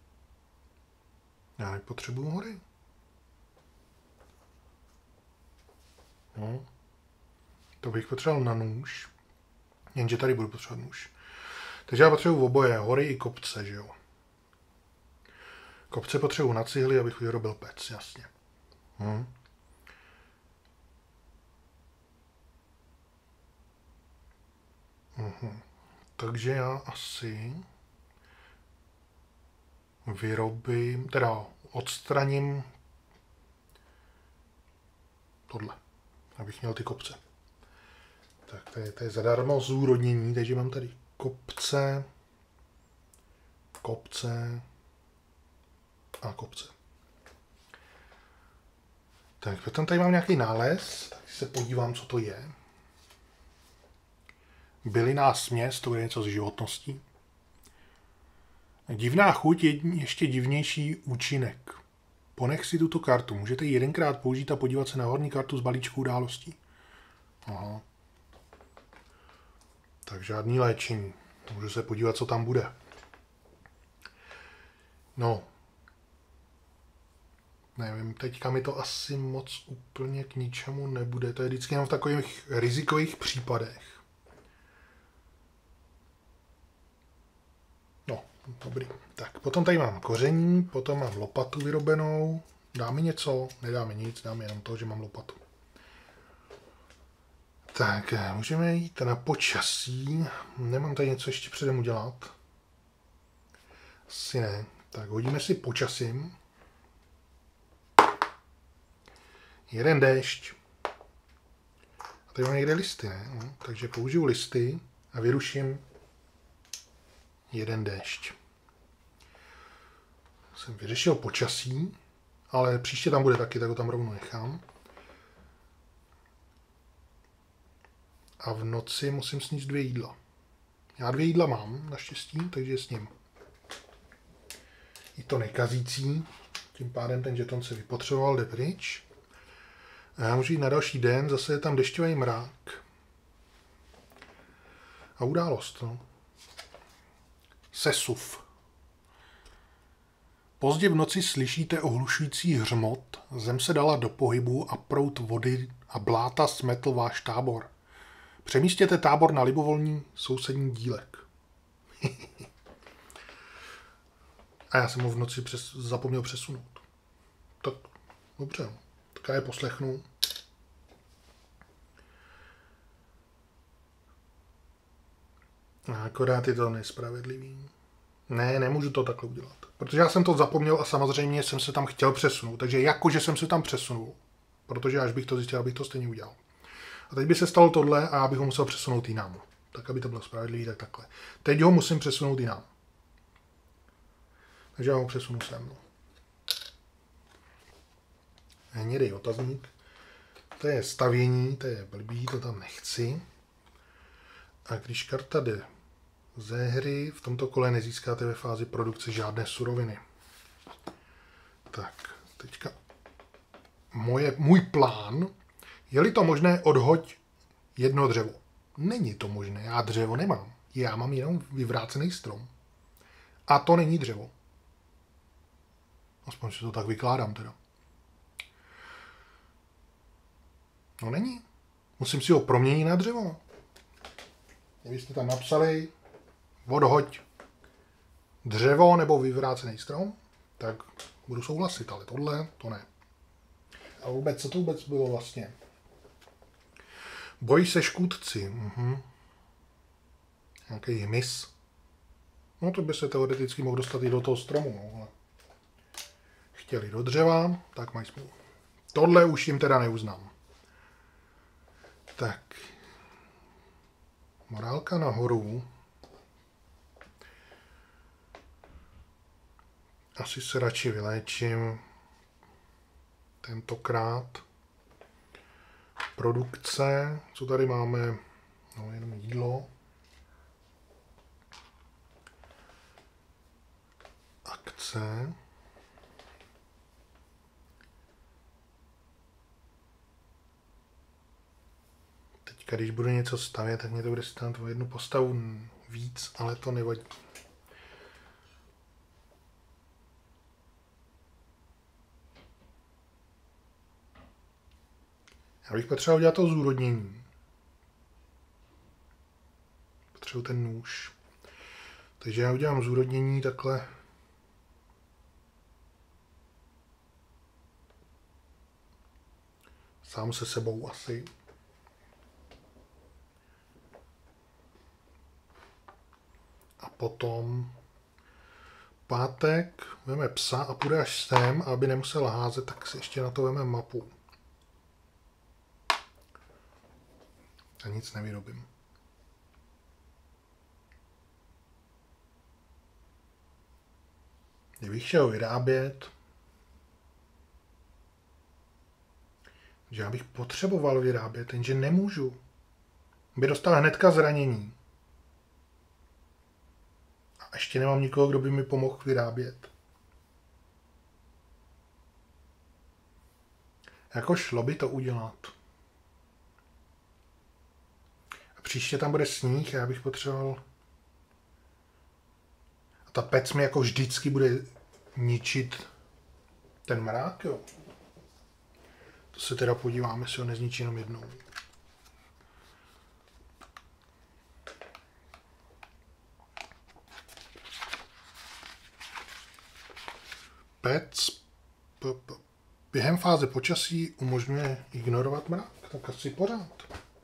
Já nepotřebuju hory. No. To bych potřeboval na nůž. Jenže tady budu potřebovat nůž. Takže já potřebuji oboje, hory i kopce, že jo. Kopce potřebuji na cihly, abych vyrobil pec, jasně. Takže já asi vyrobím, teda odstraním tohle, abych měl ty kopce. Tak to je zadarmo zúrodnění, takže mám tady kopce a kopce. Tak potom tady mám nějaký nález, tak se podívám, co to je. Bylinná směs, to je něco z životností. Divná chuť je ještě divnější účinek. Ponech si tuto kartu. Můžete ji jedenkrát použít a podívat se na horní kartu z balíčku událostí. Aha. Tak žádný léčení. Můžu se podívat, co tam bude. No. Nevím, teďka mi to asi moc úplně k ničemu nebude. To je vždycky jenom v takových rizikových případech. No, dobrý. Tak, potom tady mám koření, potom mám lopatu vyrobenou. Dá mi něco? Nedá mi nic, dá mi jenom to, že mám lopatu. Tak, můžeme jít na počasí. Nemám tady něco ještě předem udělat. Asi ne. Tak, hodíme si počasím. Jeden déšť. A tady mám někde listy, ne? No, takže použiju listy a vyruším jeden déšť. Jsem vyřešil počasí, ale příště tam bude taky, tak ho tam rovnou nechám. A v noci musím sníst 2 jídla. Já 2 jídla mám, naštěstí, takže s ním. I to nekazící, tím pádem ten žeton se vypotřeboval, jde pryč. A já můžu jít na další den, zase je tam dešťový mrak. A událost, no. Sesuv. Pozdě v noci slyšíte ohlušující hřmot, zem se dala do pohybu a proud vody a bláta smetl váš tábor. Přemístěte tábor na libovolný sousední dílek. A já jsem ho v noci zapomněl přesunout. Tak, dobře, tak já je poslechnu. A akorát je to nespravedlivý. Ne, nemůžu to takhle udělat. Protože já jsem to zapomněl a samozřejmě jsem se tam chtěl přesunout. Takže jakože jsem se tam přesunul. Protože až bych to zjistil, abych to stejně udělal. A teď by se stalo tohle a já bych ho musel přesunout jinam. Tak, aby to bylo spravedlivý, tak takhle. Teď ho musím přesunout jinam. Takže já ho přesunu sem. No. Hnědej otazník. To je stavění, to je blbý, to tam nechci. A když karta jde ze hry, v tomto kole nezískáte ve fázi produkce žádné suroviny. Tak, teďka můj plán. Je-li to možné, odhoď jedno dřevo. Není to možné, já dřevo nemám. Já mám jenom vyvrácený strom. A to není dřevo. Aspoň si to tak vykládám teda. No není. Musím si ho proměnit na dřevo. Vy jste tam napsali, odhoď dřevo nebo vyvrácený strom, tak budu souhlasit, ale tohle to ne. A vůbec, co to vůbec bylo vlastně? Boj se škůdci. Nějaký hmyz. No to by se teoreticky mohl dostat i do toho stromu. No, ale chtěli do dřeva, tak mají smůlu. Tohle už jim teda neuznám. Tak. Morálka nahoru. Asi se radši vyléčím. Tentokrát. Produkce. Co tady máme? No, jenom jídlo. Akce. Teďka, když budu něco stavět, tak mě to bude stát o jednu postavu víc, ale to nevadí. Já bych potřeboval dělat to zúrodnění. Potřebuji ten nůž. Takže já udělám zúrodnění takhle. Sám se sebou asi. A potom pátek veme psa a půjde až sem, a aby nemusel házet, tak si ještě na to veme mapu. A nic nevyrobím. Kdybych šel vyrábět, že já bych potřeboval vyrábět, jenže nemůžu. By dostal hnedka zranění. A ještě nemám nikoho, kdo by mi pomohl vyrábět. Jako šlo by to udělat. A příště tam bude sníh a já bych potřeboval... A ta pec mi jako vždycky bude ničit ten mrák, jo. To se teda podíváme, jestli ho nezničí jenom jednou. Pec během fáze počasí umožňuje ignorovat mrak, tak asi pořád.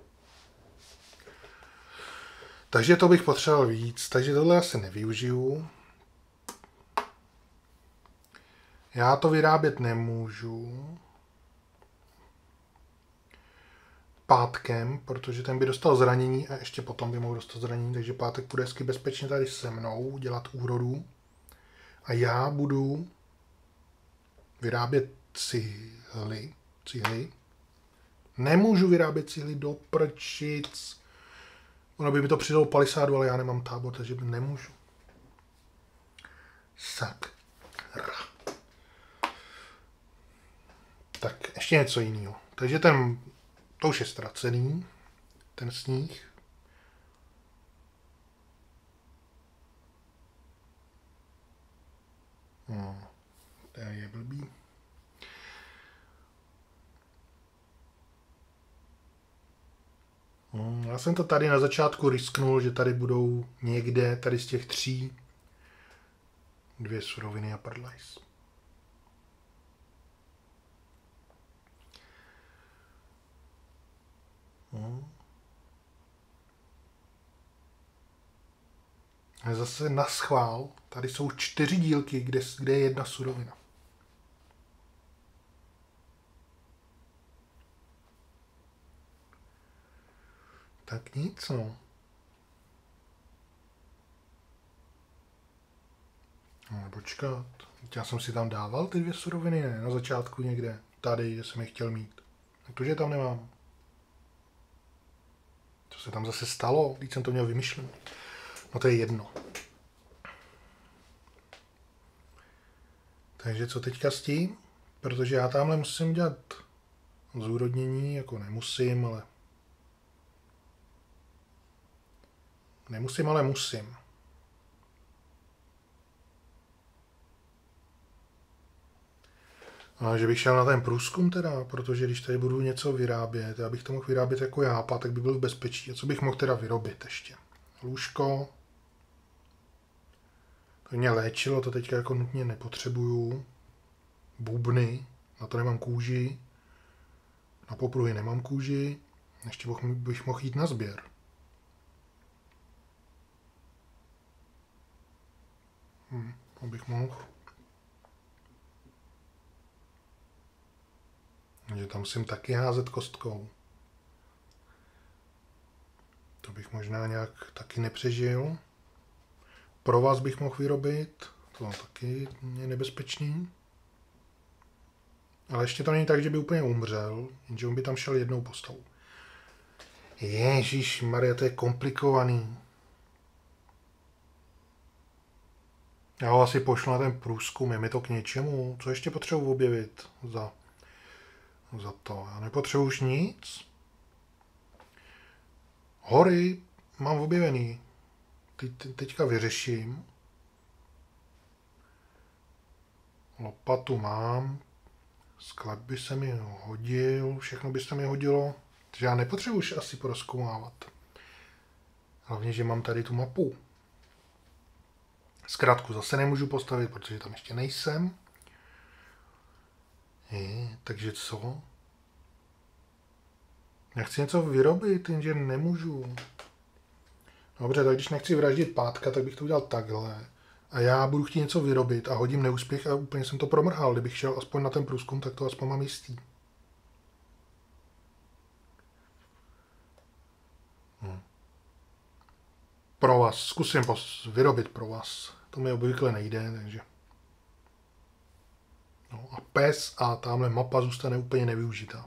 Takže to bych potřeboval víc, takže tohle asi nevyužiju. Já to vyrábět nemůžu. Pátkem, protože ten by dostal zranění a ještě potom by mohl dostat zranění, takže pátek půjde hezky bezpečně tady se mnou dělat úrodu. A já budu vyrábět cihly. Nemůžu vyrábět cihly do prčic. Ono by mi to přidalo palisádu, ale já nemám tábor, takže nemůžu. Sakra. Tak, ještě něco jiného. Takže to už je ztracený, ten sníh. No, to je blbý. Já jsem to tady na začátku risknul, že tady budou někde, tady z těch 3, 2 suroviny a prdlajs. A zase na schvál, tady jsou 4 dílky, kde je 1 surovina. Tak nic, no. No, počkat. Já jsem si tam dával ty 2 suroviny, ne? Na začátku někde. Tady, že jsem je chtěl mít. Jak to, že tam nemám? Co se tam zase stalo? Když jsem to měl vymyšlené. No to je jedno. Takže co teďka s tím? Protože já tamhle musím dělat zúrodnění, jako nemusím, ale... Nemusím, ale musím. A že bych šel na ten průzkum teda, protože když tady budu něco vyrábět, já bych to mohl vyrábět jako jápa, tak by byl v bezpečí. A co bych mohl teda vyrobit ještě? Lůžko. To mě léčilo, to teďka jako nutně nepotřebuju. Bubny, na to nemám kůži. Na popruhy nemám kůži. Ještě bych mohl jít na sběr. Abych mohl. Takže tam musím taky házet kostkou. To bych možná nějak taky nepřežil. Pro vás bych mohl vyrobit. To taky je nebezpečný. Ale ještě to není tak, že by úplně umřel, jenže on by tam šel jednou postavou. Ježíš Maria, to je komplikovaný. Já ho asi pošlu na ten průzkum, je mi to k něčemu. Co ještě potřebuji objevit za to? Já nepotřebuji už nic. Hory mám objevený. Teďka vyřeším. Lopatu mám. Sklep by se mi hodil, všechno by se mi hodilo. Takže já nepotřebuji už asi porozkoumávat. Hlavně, že mám tady tu mapu. Zkrátku zase nemůžu postavit, protože tam ještě nejsem. Takže co? Já chci něco vyrobit, jenže nemůžu. Dobře, tak když nechci vraždit pátka, tak bych to udělal takhle. A já budu chtít něco vyrobit a hodím neúspěch a úplně jsem to promrhal. Kdybych šel aspoň na ten průzkum, tak to aspoň mám jistý. Pro vás. Zkusím vyrobit pro vás. To mi obvykle nejde, takže... No a pes a tamhle mapa zůstane úplně nevyužitá.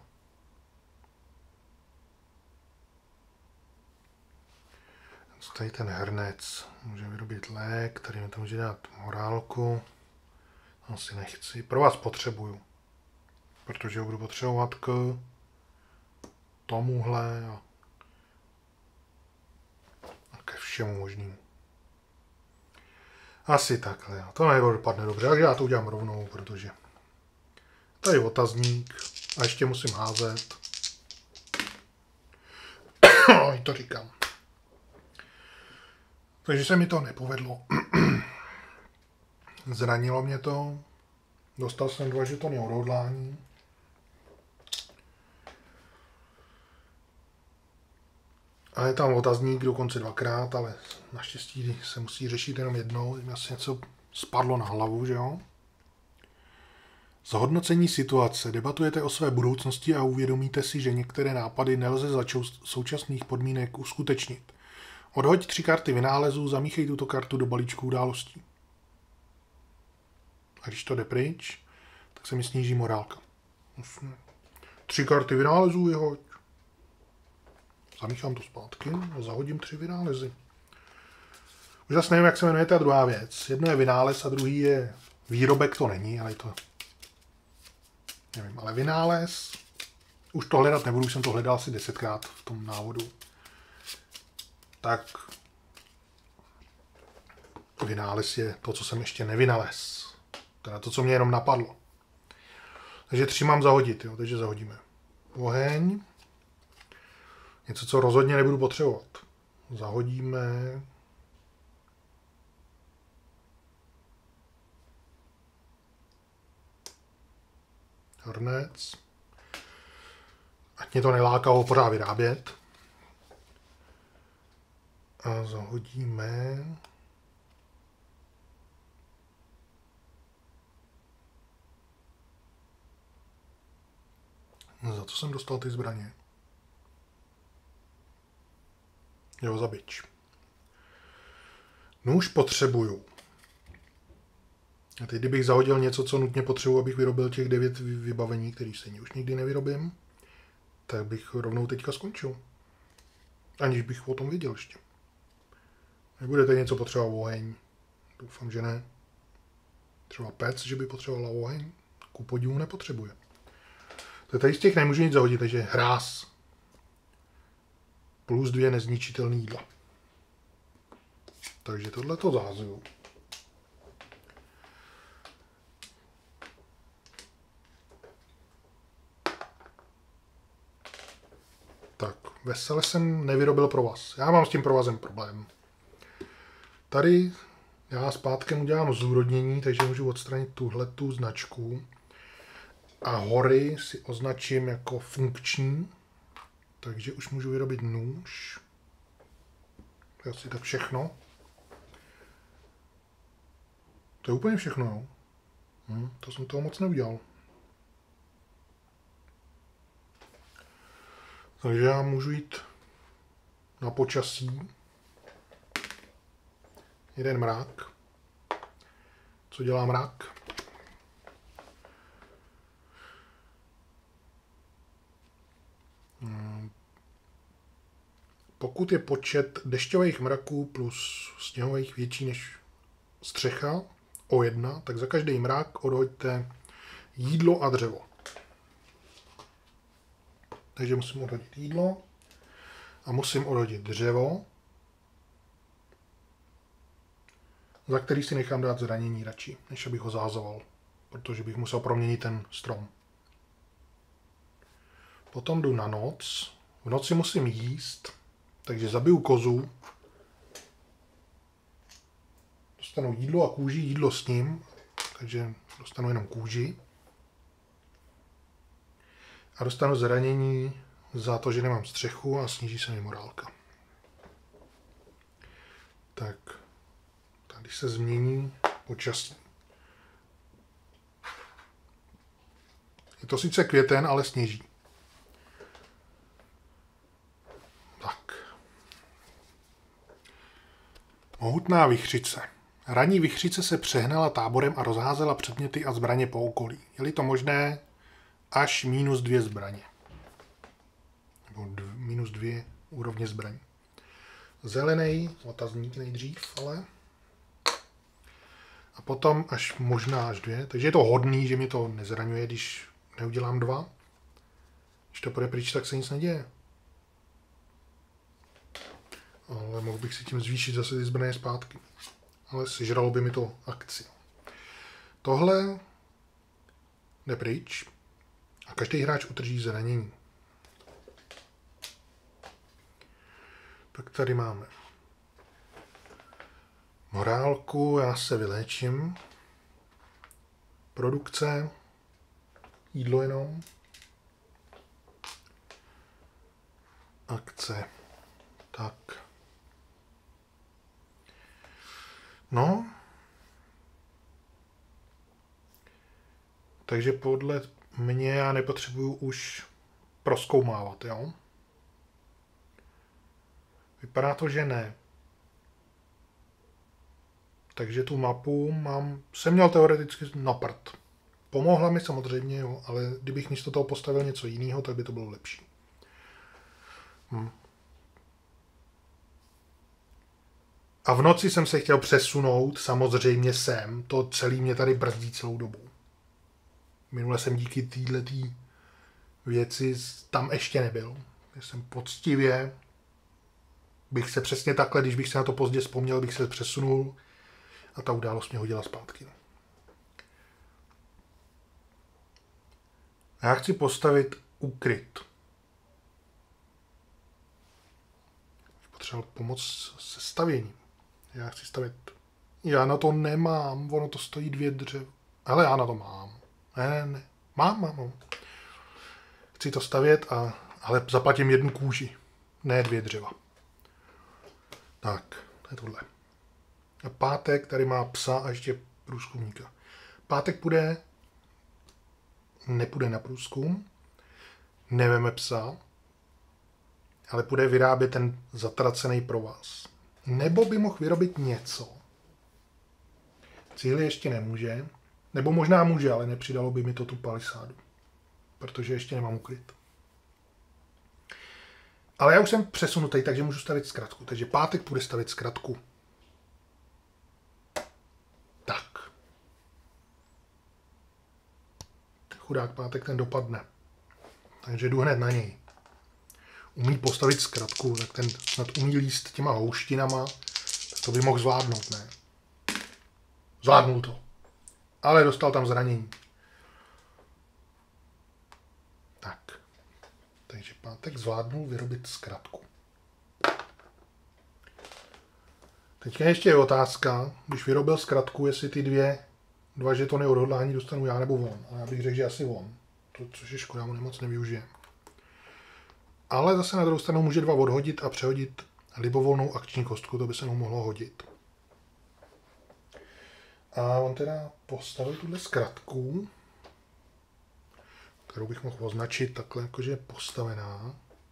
Tady ten hrnec. Můžeme vyrobit lék, tady mi to může dát morálku. Asi nechci. Pro vás potřebuju. Protože ho budu potřebovat k tomuhle a ke všemu možnému. Asi takhle. To nedopadne dobře, takže já to udělám rovnou, protože tady je otazník a ještě musím házet. To říkám. Takže se mi to nepovedlo. Zranilo mě to. Dostal jsem 2 žetony odhodlání. A je tam otazník dokonce 2krát, ale naštěstí se musí řešit jenom jednou. Mě asi něco spadlo na hlavu, že jo? Zhodnocení situace. Debatujete o své budoucnosti a uvědomíte si, že některé nápady nelze za současných podmínek uskutečnit. Odhoď 3 karty vynálezů, zamíchej tuto kartu do balíčku událostí. A když to jde pryč, tak se mi sníží morálka. 3 karty vynálezů vyhoď. Zamíchám to zpátky a zahodím 3 vynálezy. Už zase nevím, jak se jmenuje ta druhá věc. Jedno je vynález a druhý je výrobek, to není, ale to... Nevím, ale vynález... Už to hledat nebudu, už jsem to hledal asi 10krát v tom návodu. Tak... Vynález je to, co jsem ještě nevynalez. Teda to, co mě jenom napadlo. Takže 3 mám zahodit, jo, takže zahodíme. Oheň. Něco, co rozhodně nebudu potřebovat. Zahodíme. Hrnec. Ať mě to neláká ho pořád vyrábět. A zahodíme. Za co jsem dostal ty zbraně? Jo, za bič. Nůž potřebuju. A teď, kdybych zahodil něco, co nutně potřebuji, abych vyrobil těch 9 vybavení, který stejně už nikdy nevyrobím, tak bych rovnou teďka skončil. Aniž bych o tom věděl ještě. Nebudete něco potřebovat oheň? Doufám, že ne. Třeba pec, že by potřebovala oheň? Ku podivu nepotřebuje. To tady z těch nemůžu nic zahodit, takže hráz. Plus 2 nezničitelné jídla. Takže tohle to zahazuju. Tak, vesele jsem nevyrobil provaz. Já mám s tím provazem problém. Tady Já s pátkem udělám zúrodnění, takže můžu odstranit tuhletu značku. A hory si označím jako funkční. Takže už můžu vyrobit nůž. To je asi tak všechno. To je úplně všechno, jo. To jsem toho moc neudělal. Takže já můžu jít na počasí. Jeden mrak. Co dělá mrak? Pokud je počet dešťových mraků plus sněhových větší než střecha o 1, tak za každý mrak odhoďte jídlo a dřevo. Takže musím odhodit jídlo a musím odhodit dřevo, za který si nechám dát zranění radši, než abych ho zázoval, protože bych musel proměnit ten strom. Potom jdu na noc. V noci musím jíst, takže zabiju kozu, dostanu jídlo a kůži, jídlo s ním, takže dostanu jenom kůži. A dostanu zranění za to, že nemám střechu a sníží se mi morálka. Tak, tady se změní počasí. Je to sice květen, ale sněží. Tak. Mohutná vichřice. Ranní vichřice se přehnala táborem a rozházela předměty a zbraně po okolí. Je-li to možné, až -2 zbraně. Nebo -2 úrovně zbraní. Zelený otazník nejdřív, ale. A potom možná až 2. Takže je to hodný, že mi to nezraňuje, když neudělám 2. Když to půjde pryč, tak se nic neděje. Ale mohl bych si tím zvýšit zase ty zbraně zpátky. Ale sežralo by mi to akci. Tohle jde pryč a každý hráč utrží zranění. Pak tady máme morálku, já se vyléčím. Produkce, jídlo jenom. Akce. Tak. No. Takže podle mě já nepotřebuju už prozkoumávat, jo? Vypadá to, že ne. Takže tu mapu jsem měl teoreticky na prd. Pomohla mi samozřejmě, jo, ale kdybych místo toho postavil něco jiného, tak by to bylo lepší. A v noci jsem se chtěl přesunout, samozřejmě sem, to celý mě tady brzdí celou dobu. Minule jsem díky této věci tam ještě nebyl. Jsem poctivě, bych se přesně takhle, když bych se na to pozdě vzpomněl, bych se přesunul a ta událost mě hodila zpátky. A já chci postavit úkryt. Potřeboval pomoc se stavěním. Já chci stavit. Já na to nemám, ono to stojí 2 dřev. Ale já na to mám. Ne. Mám. Chci to stavět, ale zaplatím 1 kůži. Ne 2 dřeva. Tak, to je tohle. A Pátek tady má psa a ještě průzkumníka. Pátek nepůjde na průzkum, neveme psa, ale půjde vyrábět ten zatracený provaz. Nebo by mohl vyrobit něco. Cíli ještě nemůže, nebo možná může, ale nepřidalo by mi to tu palisádu, protože ještě nemám ukryt. Ale já už jsem přesunutý, takže můžu stavit zkratku. Takže Pátek půjde stavit zkratku. Tak. Chudák Pátek ten dopadne. Takže jdu hned na něj. Umí postavit zkratku, tak ten snad umí líst těma houštinama, tak to by mohl zvládnout, ne? Zvládnul to. Ale dostal tam zranění. Tak. Takže Pátek zvládnul vyrobit zkratku. Teďka ještě je otázka, když vyrobil zkratku, jestli ty dva žetony odhodlání dostanu já nebo on. A já bych řekl, že asi on. Což je škoda, on moc nevyužije. Ale zase na druhou stranu může 2 odhodit a přehodit libovolnou akční kostku, to by se mu mohlo hodit. A on teda postavil tuhle zkratku, kterou bych mohl označit takhle, jakože je postavená.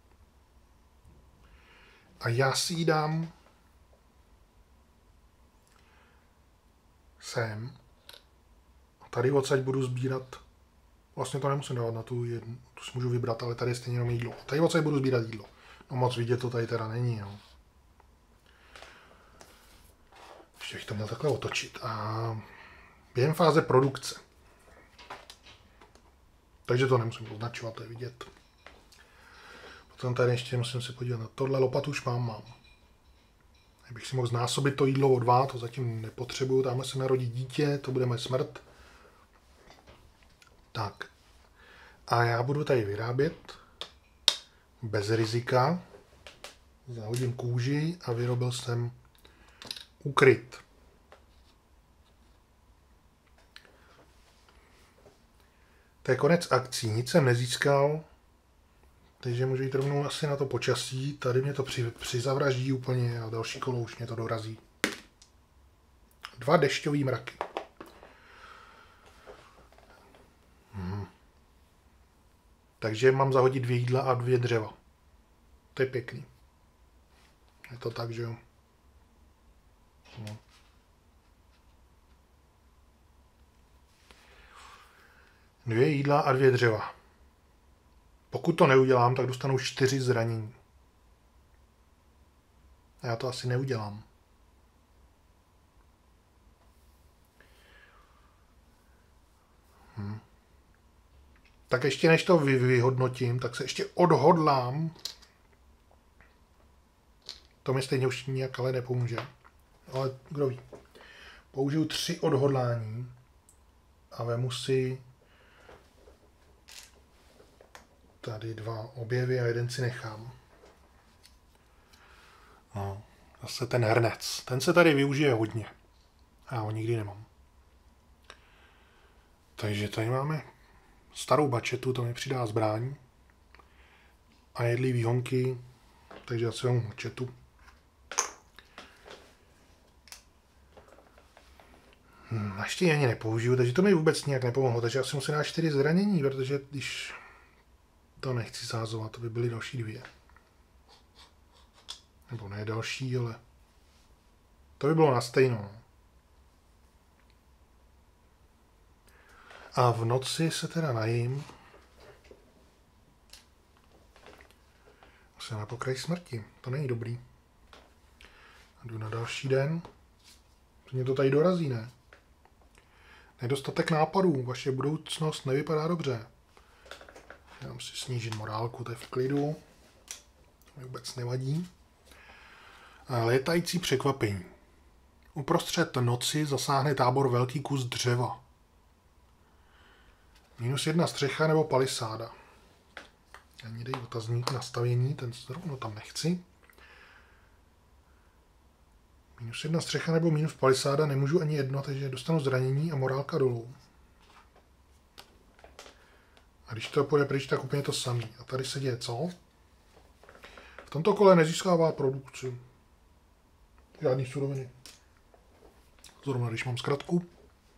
A já si ji dám sem. A tady odsaď budu sbírat, vlastně to nemusím dávat na tu jednu, tu si můžu vybrat, ale tady je stejně jenom jídlo. A tady odsaď budu sbírat jídlo. No moc vidět to tady teda není, jo. Ještě bych to měl takhle otočit. A během fáze produkce. Takže to nemusím označovat, to je vidět. Potom tady ještě musím se podívat na tohle, lopatu už mám. Kdybych si mohl znásobit to jídlo o 2, to zatím nepotřebuju, tamhle se narodí dítě, to bude moje smrt. Tak. A já budu tady vyrábět bez rizika. Zahodím kůži a vyrobil jsem ukryt. To je konec akcí, nic jsem nezískal, takže můžu jít rovnou asi na to počasí. Tady mě to přizavraždí úplně a další kolo už mě to dorazí. 2 dešťový mraky. Takže mám zahodit 2 jídla a 2 dřeva. To je pěkný. Je to tak, že jo? No. Dvě jídla a 2 dřeva. Pokud to neudělám, tak dostanu 4 zranění. A já to asi neudělám. Tak ještě než to vyhodnotím, tak se ještě odhodlám. To mi stejně už nijak ale nepomůže. Ale kdo ví. Použiju 3 odhodlání a vemu si tady 2 objevy a 1 si nechám. No, zase ten hrnec. Ten se tady využije hodně. A já ho nikdy nemám. Takže tady máme starou bačetu, to mi přidá zbraň. A jedlí výhonky, takže asi mám bačetu. A ještě ani nepoužiju, takže to mi vůbec nijak nepomohlo. Takže asi musím dát 4 zranění, protože když to nechci zázovat, to by byly další 2. Nebo ne další, ale to by bylo na stejno. A v noci se teda najím. Jsem na pokraji smrti. To není dobrý. A jdu na další den. Mě to tady dorazí, ne? Nedostatek nápadů. Vaše budoucnost nevypadá dobře. Já mám si snížit morálku, to je v klidu. To mi vůbec nevadí. A létající překvapení. Uprostřed noci zasáhne tábor velký kus dřeva. -1 střecha nebo palisáda. Ani dej otazník nastavení, ten zrovna tam nechci. -1 střecha nebo -palisáda, nemůžu ani jedno, takže dostanu zranění a morálka dolů. A když to půjde pryč, tak úplně to samé. A tady se děje co? V tomto kole nezískává produkci. Žádný suroviny. Zrovna když mám zkratku.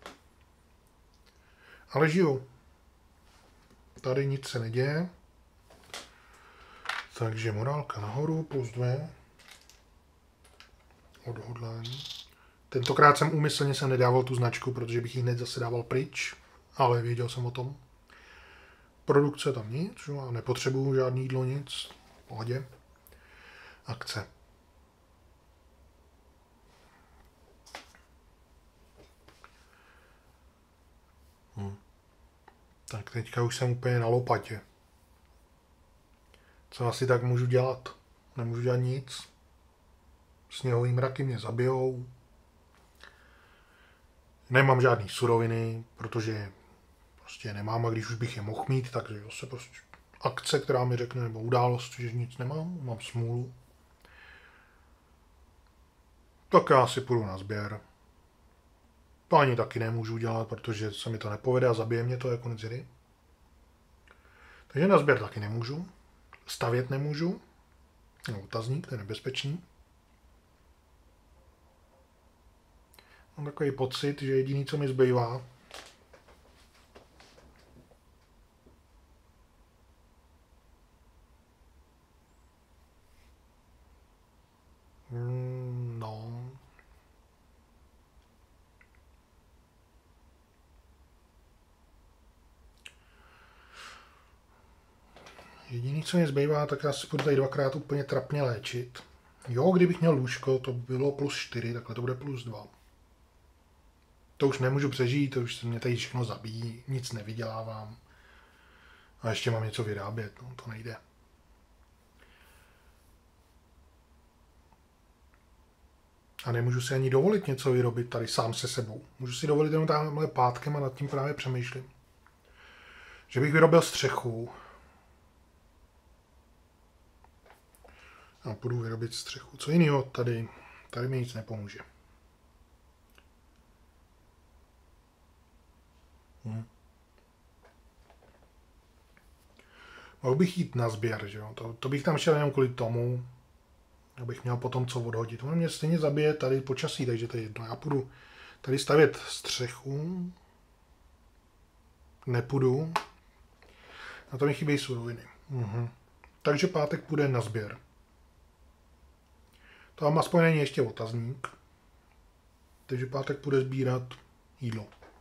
Ale žiju. Tady nic se neděje. Takže morálka nahoru, +2. Odhodlání. Tentokrát jsem úmyslně nedával tu značku, protože bych ji hned zase dával pryč. Ale věděl jsem o tom. Produkce tam nic, a nepotřebuju žádný jídlo, nic. V pohodě. Akce. Tak teďka už jsem úplně na lopatě. Co asi tak můžu dělat? Nemůžu dělat nic. Sněhový mraky mě zabijou. Nemám žádný suroviny, protože prostě nemám, a když už bych je mohl mít, takže zase prostě akce, která mi řekne, nebo událost, že nic nemám, mám smůlu. Tak já si půjdu na sběr. To ani taky nemůžu dělat, protože se mi to nepovede a zabije mě to jako hry. Takže na sběr taky nemůžu. Stavět nemůžu. No, otazník, to je nebezpečný. Mám takový pocit, že jediný, co mi zbývá, no. Jediný, co mi zbývá, tak já si budu tady dvakrát úplně trapně léčit. Jo, kdybych měl lůžko, to bylo +4, takhle to bude +2. To už nemůžu přežít, to už se mě tady všechno zabíjí, nic nevydělávám. A ještě mám něco vyrábět, no to nejde. A nemůžu si ani dovolit něco vyrobit tady sám se sebou. Můžu si dovolit jenom tamhle pátkem a nad tím právě přemýšlím. Že bych vyrobil střechu. A půjdu vyrobit střechu. Co jiného tady? Tady mi nic nepomůže. Mohl bych jít na sběr, že jo? To bych tam šel jenom kvůli tomu, abych měl potom co odhodit. On mě stejně zabije tady počasí, takže to je jedno. Já půjdu tady stavět střechu. Nepůjdu. Na to mi chybějí suroviny. Takže pátek půjde na sběr. To mám aspoň není ještě otazník. Takže pátek půjde sbírat jídlo.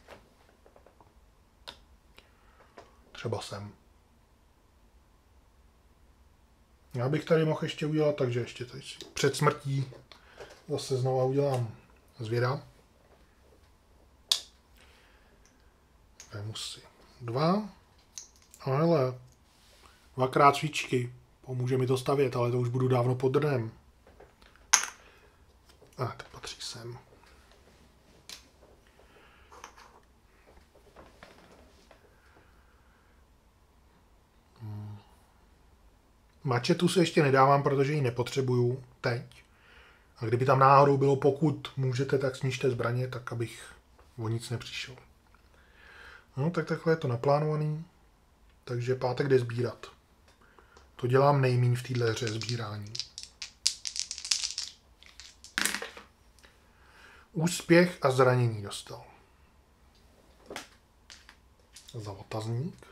Třeba sem. Já bych tady mohl ještě udělat, takže ještě tady před smrtí zase znova udělám zvěra. Vemu si 2. Ale 2x svíčky. Pomůže mi to stavět, ale to už budu dávno pod drnem. A to patří sem. Mačetu se ještě nedávám, protože ji nepotřebuju teď. A kdyby tam náhodou bylo, pokud můžete, tak snižte zbraně, tak abych o nic nepřišel. No, tak takhle je to naplánovaný. Takže pátek jde sbírat. To dělám nejméně v téhle hře sbírání. Úspěch a zranění dostal. Za otazník.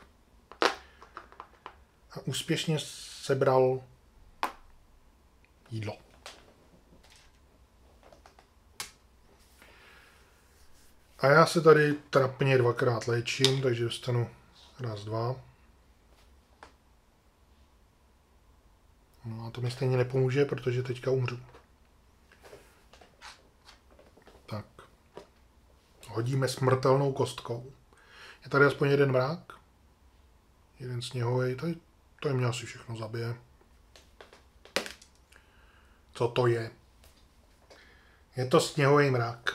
A úspěšně sebral jídlo. A já se tady trapně 2x léčím, takže dostanu 1, 2. No a to mi stejně nepomůže, protože teďka umřu. Tak. Hodíme smrtelnou kostkou. Je tady aspoň jeden mrak. Jeden sněhový. To mě asi všechno zabije. Co to je? Je to sněhový mrak.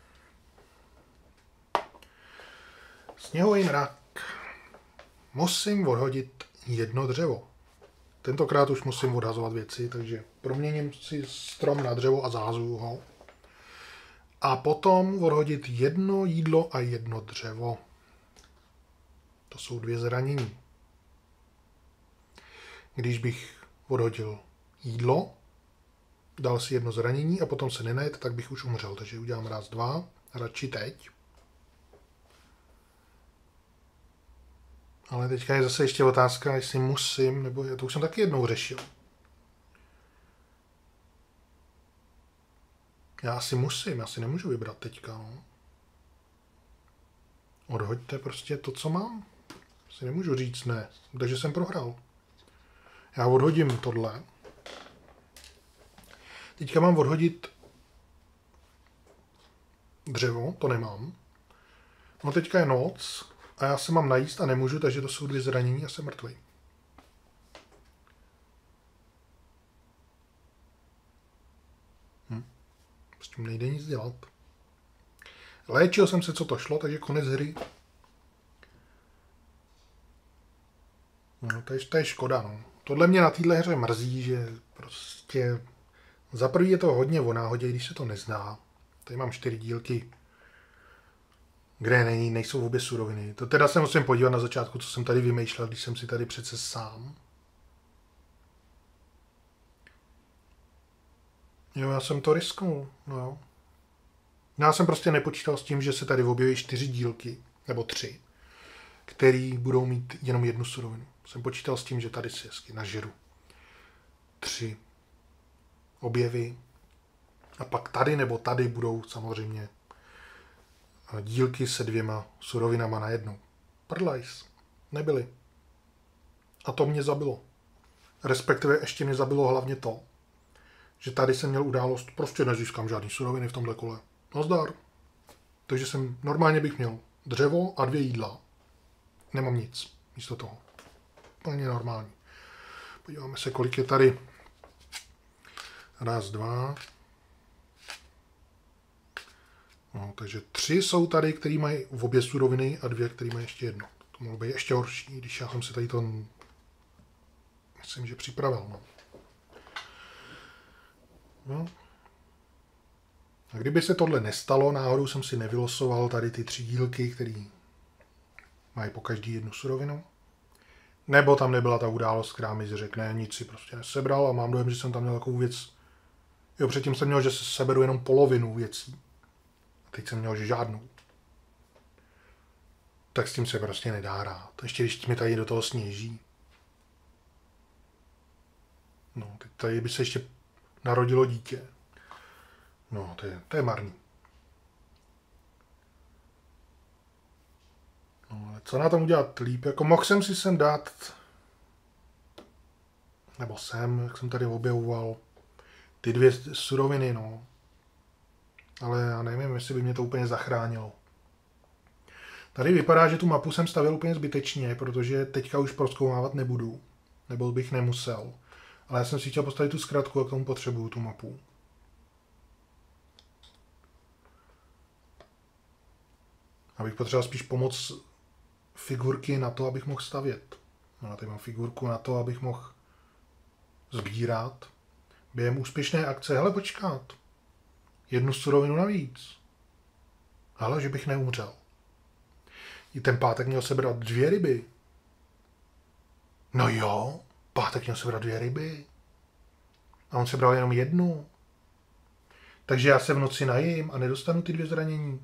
Sněhový mrak. Musím odhodit jedno dřevo. Tentokrát už musím odhazovat věci, takže proměním si strom na dřevo a zahazuju ho. A potom odhodit jedno jídlo a jedno dřevo. To jsou 2 zranění. Když bych odhodil jídlo, dal si jedno zranění a potom se nenajet, tak bych už umřel. Takže udělám 1, 2, radši teď. Ale teďka je zase ještě otázka, jestli musím, nebo já to už jsem taky jednou řešil. Já asi musím, já si nemůžu vybrat teďka. No. Odhoďte prostě to, co mám. Si nemůžu říct ne, takže jsem prohrál. Já odhodím tohle. Teďka mám odhodit dřevo, to nemám. No teďka je noc a já se mám najíst a nemůžu, takže to jsou 2 zranění a jsem mrtvý. S tím nejde nic dělat. Léčil jsem se, co to šlo, takže konec hry. No, to je škoda, no. Tohle mě na téhle hře mrzí, že prostě Za prvý je to hodně o náhodě, když se to nezná. Tady mám 4 dílky, kde nejsou obě suroviny. To teda se musím podívat na začátku, co jsem tady vymýšlel, když jsem si tady přece sám. Jo, já jsem to risknul, no. Já jsem prostě nepočítal s tím, že se tady objeví 4 dílky, nebo 3, který budou mít jenom jednu surovinu. Jsem počítal s tím, že tady si hezky nažeru 3 objevy a pak tady nebo tady budou samozřejmě dílky se 2 surovinama najednou. Prdlajs. Nebyly. A to mě zabilo. Respektive ještě mě zabilo hlavně to, že tady jsem měl událost, prostě nezískám žádný suroviny v tomhle kole. Nazdar. Takže normálně bych měl dřevo a 2 jídla. Nemám nic místo toho. Plně normální. Podíváme se, kolik je tady. 1, 2. No, takže 3 jsou tady, který mají v obě suroviny a 2, který mají ještě jedno. To mohlo být ještě horší, když já jsem si tady to myslím, že připravil. No. A kdyby se tohle nestalo, náhodou jsem si nevylosoval tady ty 3 dílky, které mají po každý jednu surovinu. Nebo tam nebyla ta událost, která mi řekne, nic si prostě nesebral a mám dojem, že jsem tam měl takovou věc. Jo, předtím jsem měl, že se seberu jenom polovinu věcí. A teď jsem měl, že žádnou. Tak s tím se prostě nedá hrát. Ještě když mi tady do toho sněží. No, teď tady by se ještě narodilo dítě. No, to je marný. No, ale co na tom udělat líp? Jako mohl jsem si sem dát, nebo jak jsem tady objevoval, ty 2 suroviny, no. Ale já nevím, jestli by mě to úplně zachránilo. Tady vypadá, že tu mapu jsem stavil úplně zbytečně, protože teďka už prozkoumávat nebudu. Nebo bych nemusel. Ale já jsem si chtěl postavit tu zkratku a k tomu potřebuju tu mapu. Abych potřeboval spíš pomoc figurky na to, abych mohl stavět. No a tady mám figurku na to, abych mohl sbírat. Během úspěšné akce, hele počkat, 1 surovinu navíc. Ale že bych neumřel. I ten pátek měl sebrat 2 ryby. No jo, pátek měl sebrat 2 ryby. A on sebral jenom 1. Takže já se v noci najím a nedostanu ty 2 zranění.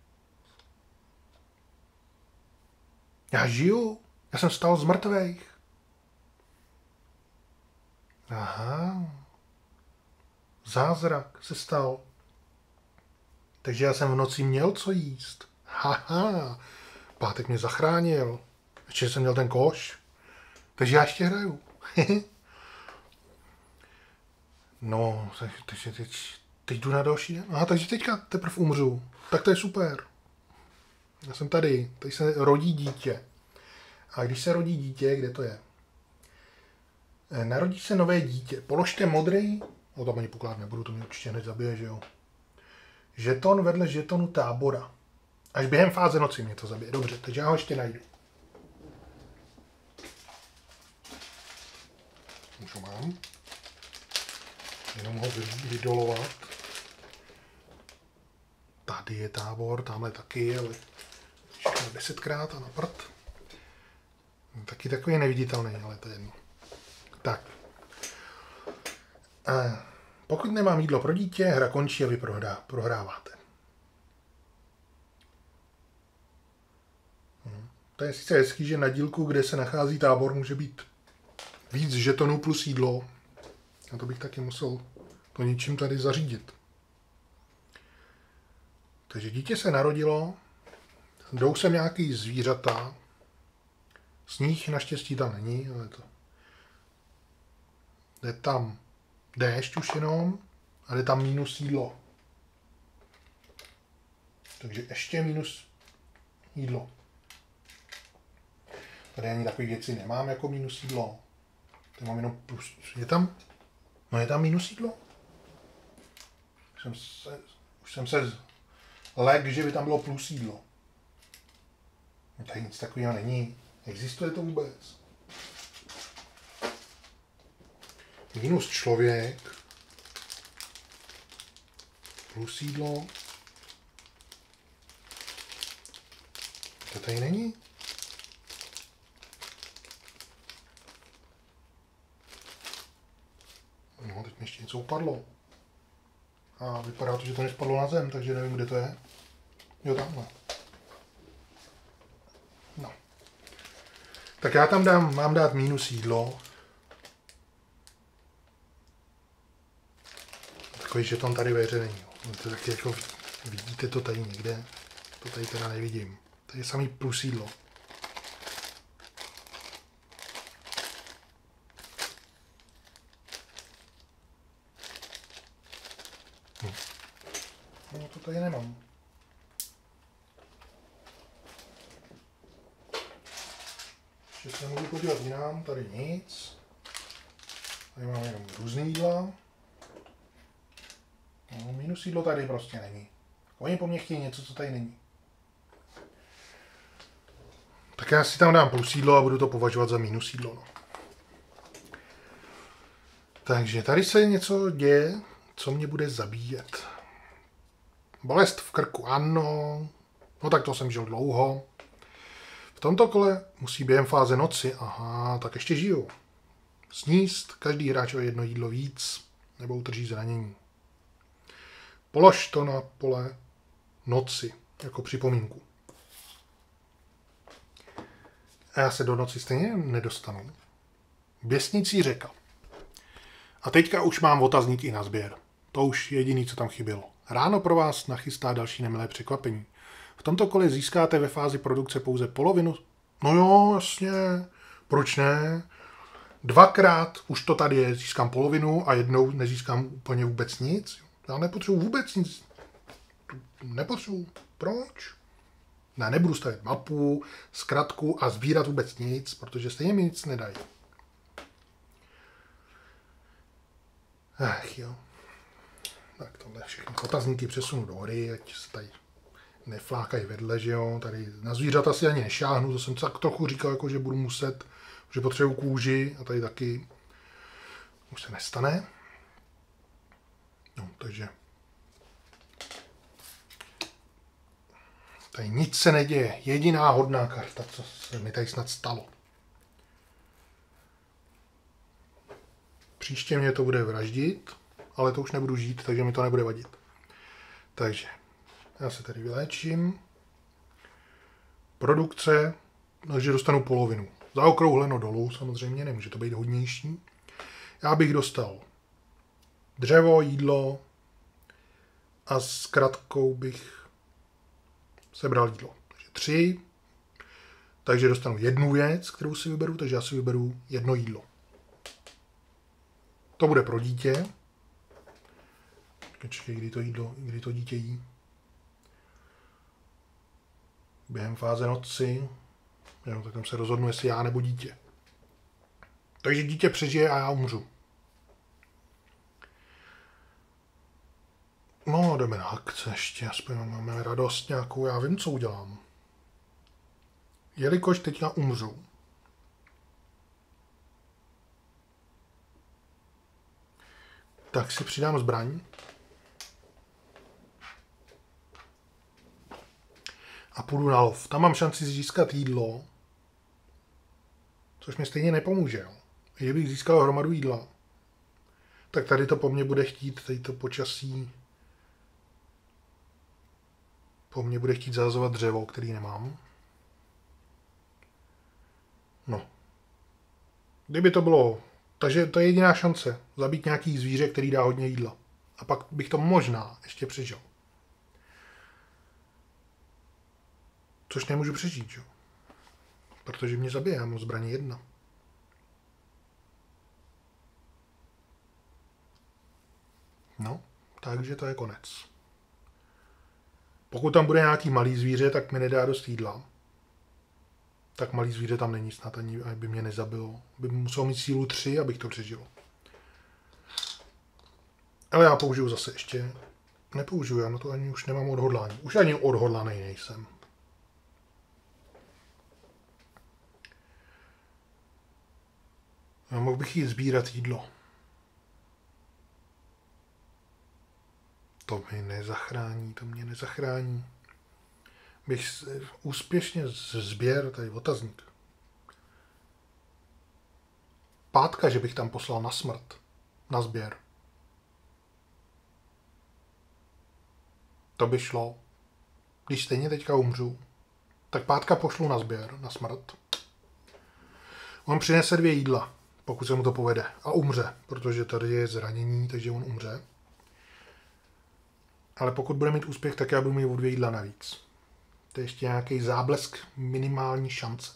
Já žiju. Já jsem vstal z mrtvejch. Aha. Zázrak se stal. Takže já jsem v noci měl co jíst. Haha. Pátek mě zachránil. Ještě jsem měl ten koš. Takže já ještě hraju. No, takže teď jdu na další den. Aha, takže teďka teprve umřu. Tak to je super. Já jsem tady. Tady se rodí dítě. A když se rodí dítě, kde to je? Narodí se nové dítě. Položte modrý, no tam ani poklad nebudu, to mě určitě hned zabije, že jo. Žeton vedle žetonu tábora. Až během fáze noci mě to zabije. Dobře, takže já ho ještě najdu. Už ho mám. Jenom ho vydolovat. Tady je tábor, tamhle taky, ale 10krát a na prd. Taky takový neviditelný, ale to je jedno. Tak. Pokud nemám jídlo pro dítě, hra končí a vy prohráváte. To je sice hezký, že na dílku, kde se nachází tábor, může být víc žetonů plus jídlo. A to bych taky musel to něčím tady zařídit. Takže dítě se narodilo, jdou sem nějaký zvířata, sníh naštěstí tam není, ale to jde tam déšť už jenom a jde tam minus jídlo. Takže ještě minus jídlo. Tady ani takové věci nemám jako minus jídlo. Tady mám jenom plus. Je tam? No je tam minus jídlo? Už jsem se lek, že by tam bylo plus jídlo. Tady nic takového není. Existuje to vůbec? Minus člověk. plus jídlo. To tady není? No, teď mi ještě něco upadlo. A vypadá to, že to nespadlo na zem, takže nevím, kde to je. Jo, tamhle. No. Tak já tam mám dát minus jídlo. Takový žeton tady ve hře není. To taky jako vidíte to tady někde. To tady teda nevidím. Tady je samý plus jídlo. No to tady nemám. Ještě se můžu podívat jinam, tady nic. Tady mám jenom různý jídla. No, minus jídlo tady prostě není. Oni po mně chtějí něco, co tady není. Tak já si tam dám plus jídlo a budu to považovat za minus jídlo. No. Takže tady se něco děje, co mě bude zabíjet. Bolest v krku, ano. No tak to jsem žil dlouho. V tomto kole musí během fáze noci, aha, tak ještě žiju. Sníst každý hráč o jedno jídlo víc, nebo utrží zranění. Polož to na pole noci, jako připomínku. A já se do noci stejně nedostanu. Běsnicí řeka. A teďka už mám otazník i na sběr. To už jediný, co tam chybělo. Ráno pro vás nachystá další nemilé překvapení. V tomto kole získáte ve fázi produkce pouze polovinu. No jo, jasně. Proč ne? Dvakrát už to tady je, získám polovinu a jednou nezískám úplně vůbec nic. Já nepotřebuji vůbec nic. Nepotřebuji. Proč? Já nebudu stavit mapu, zkratku a sbírat vůbec nic, protože stejně mi nic nedají. Ach jo. Tak tohle všechny otazníky přesunu do hory, ať se tady neflákají vedle, že jo. Tady na zvířata si ani nešáhnu, to jsem tak trochu říkal, jako že budu muset, že potřebuji kůži a tady taky už se nestane. No, takže tady nic se neděje. Jediná hodná karta, co se mi tady snad stalo. Příště mě to bude vraždit, ale to už nebudu žít, takže mi to nebude vadit. Takže já se tady vyléčím. Produkce, takže dostanu polovinu. Zaokrouhleno dolů, samozřejmě, nemůže to být hodnější. Já bych dostal dřevo, jídlo a s kratkou bych sebral jídlo. Takže 3. Takže dostanu jednu věc, kterou si vyberu, takže já si vyberu jedno jídlo. To bude pro dítě. Počkej, kdy to dítě jí. Během fáze noci. Jo, tak tam se rozhodnu, jestli já nebo dítě. Takže dítě přežije a já umřu. No, jdeme na akce ještě, aspoň máme radost nějakou, já vím, co udělám. Jelikož teďka umřu, tak si přidám zbraň. A půjdu na lov. Tam mám šanci získat jídlo, což mi stejně nepomůže. Jo. Kdybych získal hromadu jídla, tak tady to po mně bude chtít, tady to počasí, po mně bude chtít zahazovat dřevo, který nemám. No. Kdyby to bylo... Takže to je jediná šance. Zabít nějaký zvíře, který dá hodně jídla. A pak bych to možná ještě přežil. Což nemůžu přežít, jo. Protože mě zabije, já mám zbraně 1. No, takže to je konec. Pokud tam bude nějaký malý zvíře, tak mi nedá dost jídla. Tak malý zvíře tam není snad ani, aby mě nezabilo. By musel mít sílu 3, abych to přežil. Ale já použiju zase ještě... Nepoužiju, já na to ani už nemám odhodlání. Už ani odhodlaný nejsem. Já mohl bych jít sbírat jídlo. To mi nezachrání, to mě nezachrání. Bych úspěšně sběr, tady otazník. Pátka, že bych tam poslal na smrt, na sběr. To by šlo. Když stejně teďka umřu, tak pátka pošlu na sběr, na smrt. On přinese 2 jídla, pokud se mu to povede. A umře, protože tady je zranění, takže on umře. Ale pokud bude mít úspěch, tak já budu mít o 2 jídla navíc. To je ještě nějaký záblesk minimální šance.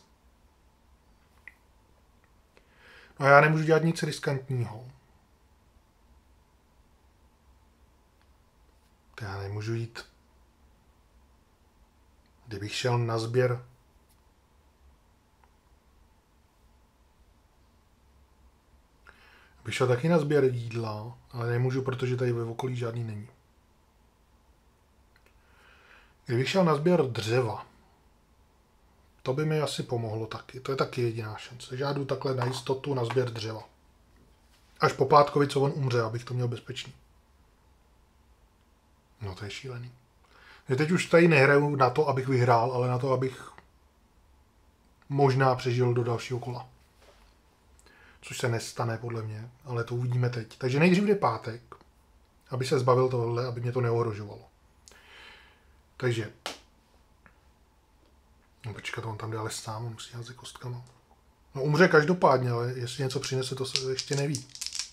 No a já nemůžu dělat nic riskantního. To já nemůžu jít. Kdybych šel na sběr, bych šel taky na sběr jídla, ale nemůžu, protože tady ve okolí žádný není. Kdybych šel na sběr dřeva, to by mi asi pomohlo taky. To je taky jediná šance. Takže já jdu takhle na jistotu na sběr dřeva. Až po Pátkovi, co on umře, abych to měl bezpečný. No to je šílený. Teď už tady nehraju na to, abych vyhrál, ale na to, abych možná přežil do dalšího kola. Což se nestane podle mě, ale to uvidíme teď. Takže nejdřív jde pátek, aby se zbavil tohle, aby mě to neohrožovalo. Takže no počkat, on tam jde ale sám, on musí házet kostkama. No umře každopádně, ale jestli něco přinese, to se ještě neví.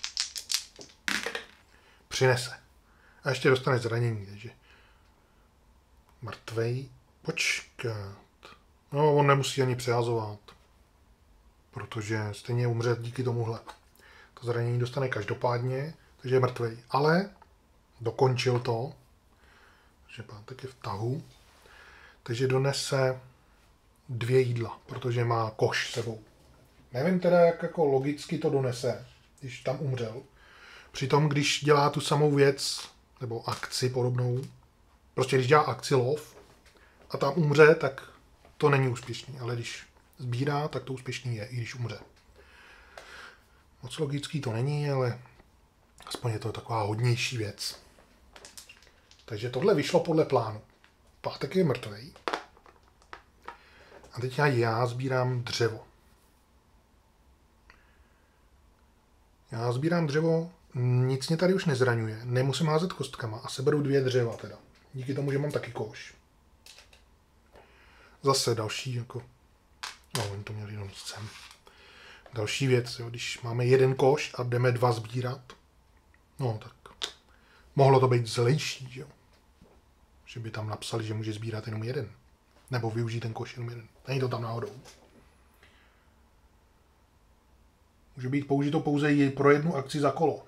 Přinese. A ještě dostane zranění, takže mrtvej. Počkat. No, on nemusí ani přehazovat. Protože stejně umře díky tomuhle. To zranění dostane každopádně, takže je mrtvej. Ale dokončil to. Takže pátek je v tahu. Takže donese 2 jídla, protože má koš sebou. Nevím teda, jak jako logicky to donese, když tam umřel. Přitom, když dělá tu samou věc, nebo akci podobnou, prostě když dělá akci lov a tam umře, tak to není úspěšný. Ale když sbírá, tak to úspěšný je, i když umře. Moc logický to není, ale aspoň je to taková hodnější věc. Takže tohle vyšlo podle plánu. Pátek je mrtvej. A teď já sbírám dřevo. Já sbírám dřevo, nic mě tady už nezraňuje. Nemusím házet kostkama a seberu 2 dřeva teda. Díky tomu, že mám taky koš. Zase další jako... No, oni to měli jenom sem. Další věc, jo, když máme 1 koš a jdeme 2 sbírat, no tak mohlo to být zlejší, jo. Že by tam napsali, že může sbírat jenom 1. Nebo využít ten koš jenom 1. Není to tam náhodou. Může být použito pouze pro 1 akci za kolo.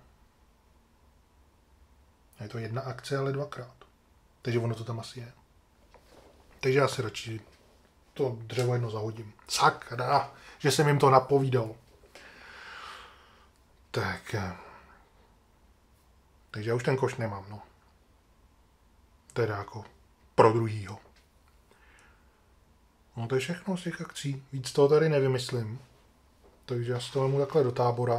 Je to 1 akce, ale 2krát. Takže ono to tam asi je. Takže já si radši to dřevo jedno zahodím. Sakra, že jsem jim to napovídal. Tak. Takže já už ten koš nemám, no. Teda jako pro druhýho. No to je všechno z těch akcí. Víc toho tady nevymyslím. Takže já si to vemu takhle do tábora.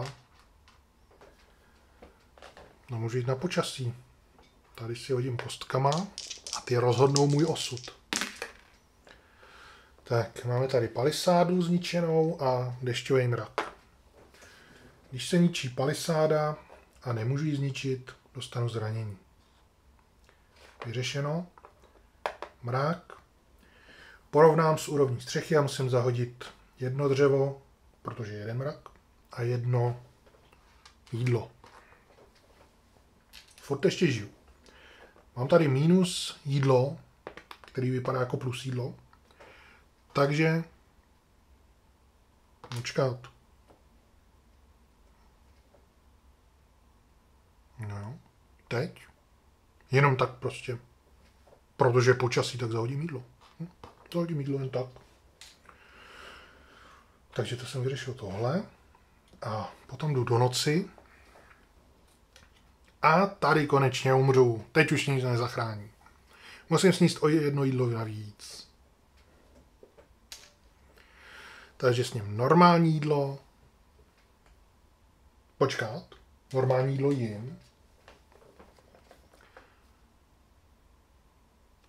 No můžu jít na počasí. Tady si hodím kostkama a ty rozhodnou můj osud. Tak, máme tady palisádu zničenou a dešťový mrak. Když se ničí palisáda a nemůžu ji zničit, dostanu zranění. Vyřešeno. Mrak. Porovnám s úrovní střechy a musím zahodit 1 dřevo, protože je 1 mrak, a 1 jídlo. Furt ještě žiju. Mám tady minus jídlo, který vypadá jako plus jídlo. Takže počkat. No, teď. Jenom tak prostě. Protože počasí, tak zahodím jídlo. Zahodím jídlo jen tak. Takže to jsem vyřešil tohle. A potom jdu do noci. A tady konečně umřu. Teď už nic nezachrání. Musím sníst o 1 jídlo navíc. Takže s ním normální jídlo. Počkat. Normální jídlo jim.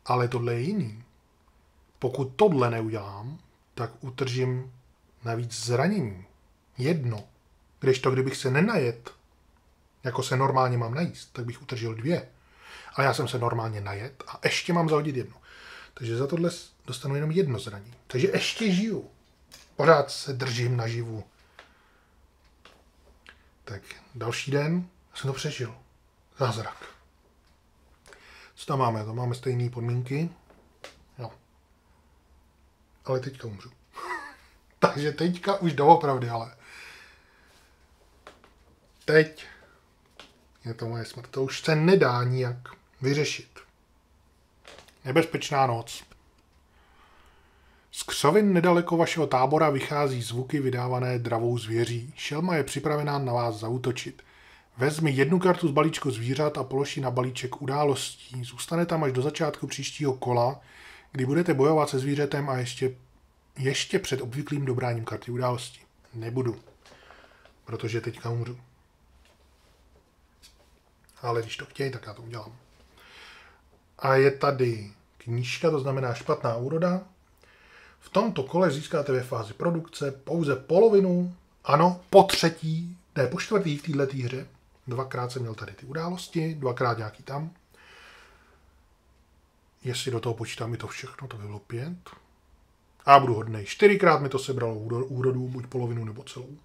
Ale tohle je jiný. Pokud tohle neudělám, tak utržím navíc zranění. 1. Kdežto, kdybych se nenajet, jako se normálně mám najíst, tak bych utržil 2. Ale já jsem se normálně najet a ještě mám zahodit 1. Takže za tohle dostanu jenom 1 zranění. Takže ještě žiju. Pořád se držím naživu. Tak další den jsem to přežil. Zázrak. Co tam máme? To máme stejné podmínky. Jo. Ale teďka umřu. Takže teďka už doopravdy, ale. Teď je to moje smrt. To už se nedá nijak vyřešit. Nebezpečná noc. Z křovin nedaleko vašeho tábora vychází zvuky vydávané dravou zvěří. Šelma je připravená na vás zaútočit. Vezmi 1 kartu z balíčku zvířat a polož ji na balíček událostí. Zůstane tam až do začátku příštího kola, kdy budete bojovat se zvířetem a ještě před obvyklým dobráním karty události. Nebudu, protože teďka umřu. Ale když to chtějí, tak já to udělám. A je tady knížka, to znamená špatná úroda. V tomto kole získáte ve fázi produkce pouze polovinu, ano, po 4. v této hře. 2krát jsem měl tady ty události, 2krát nějaký tam. Jestli do toho počítám i to všechno, to by bylo 5. A budu hodnej. 4krát mi to sebralo úrodu, buď polovinu nebo celou.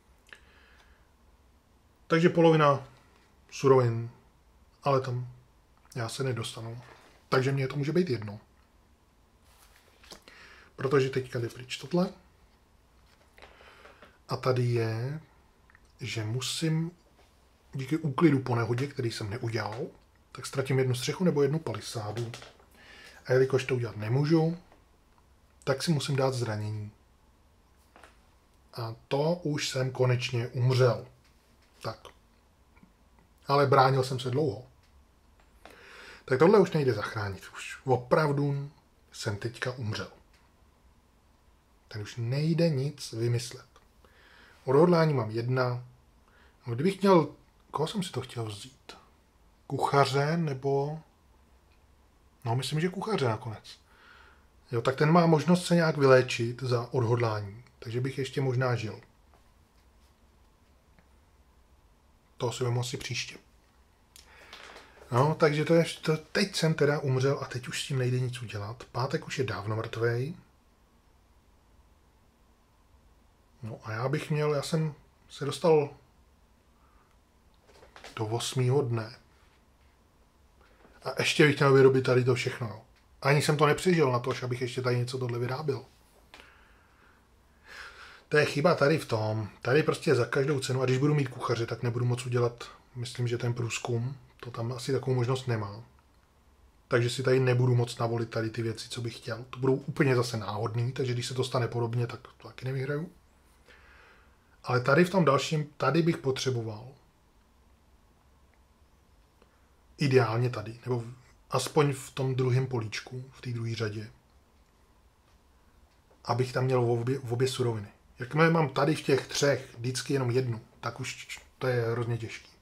Takže polovina surovin, ale tam já se nedostanu. Takže mně to může být 1. Protože teďka jde pryč tohle. A tady je, že musím díky úklidu po nehodě, který jsem neudělal, tak ztratím 1 střechu nebo 1 palisádu. A jelikož to udělat nemůžu, tak si musím dát zranění. A to už jsem konečně umřel. Tak. Ale bránil jsem se dlouho. Tak tohle už nejde zachránit. Už opravdu jsem teďka umřel. Tady už nejde nic vymyslet. Odhodlání mám 1. No, kdybych měl... Koho jsem si to chtěl vzít? Kuchaře nebo... No, myslím, že kuchaře nakonec. Jo, tak ten má možnost se nějak vyléčit za odhodlání. Takže bych ještě možná žil. To si vemu asi příště. No, takže teď jsem teda umřel a teď už s tím nejde nic udělat. Pátek už je dávno mrtvej. No a já jsem se dostal do 8. dne. A ještě bych měl vyrobit tady to všechno. Jo. Ani jsem to nepřežil na to, abych ještě tady něco tohle vyráběl. To je chyba tady v tom. Tady prostě za každou cenu. A když budu mít kuchaře, tak nebudu moc udělat, myslím, že ten průzkum, to tam asi takovou možnost nemá. Takže si tady nebudu moc navolit tady ty věci, co bych chtěl. To budou úplně zase náhodný, takže když se to stane podobně, tak to taky nevyhraju. Ale tady v tom dalším, tady bych potřeboval ideálně tady, nebo aspoň v tom druhém políčku, v té druhé řadě, abych tam měl v obě suroviny. Jakmile mám tady v těch 3 vždycky jenom 1, tak už to je hrozně těžký.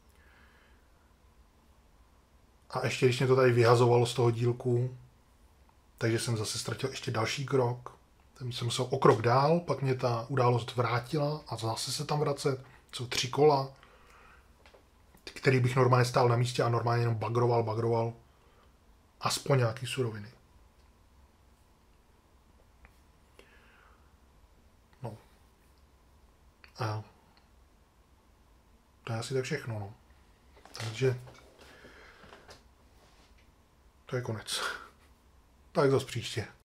A ještě když mě to tady vyhazovalo z toho dílku, takže jsem zase ztratil ještě další krok. Tam jsem musel o krok dál, pak mě ta událost vrátila a zase se tam vracet. Jsou 3 kola, který bych normálně stál na místě a normálně jenom bagroval aspoň nějaký suroviny. No. A to je asi tak všechno, no. Takže to je konec. Tak zas příště.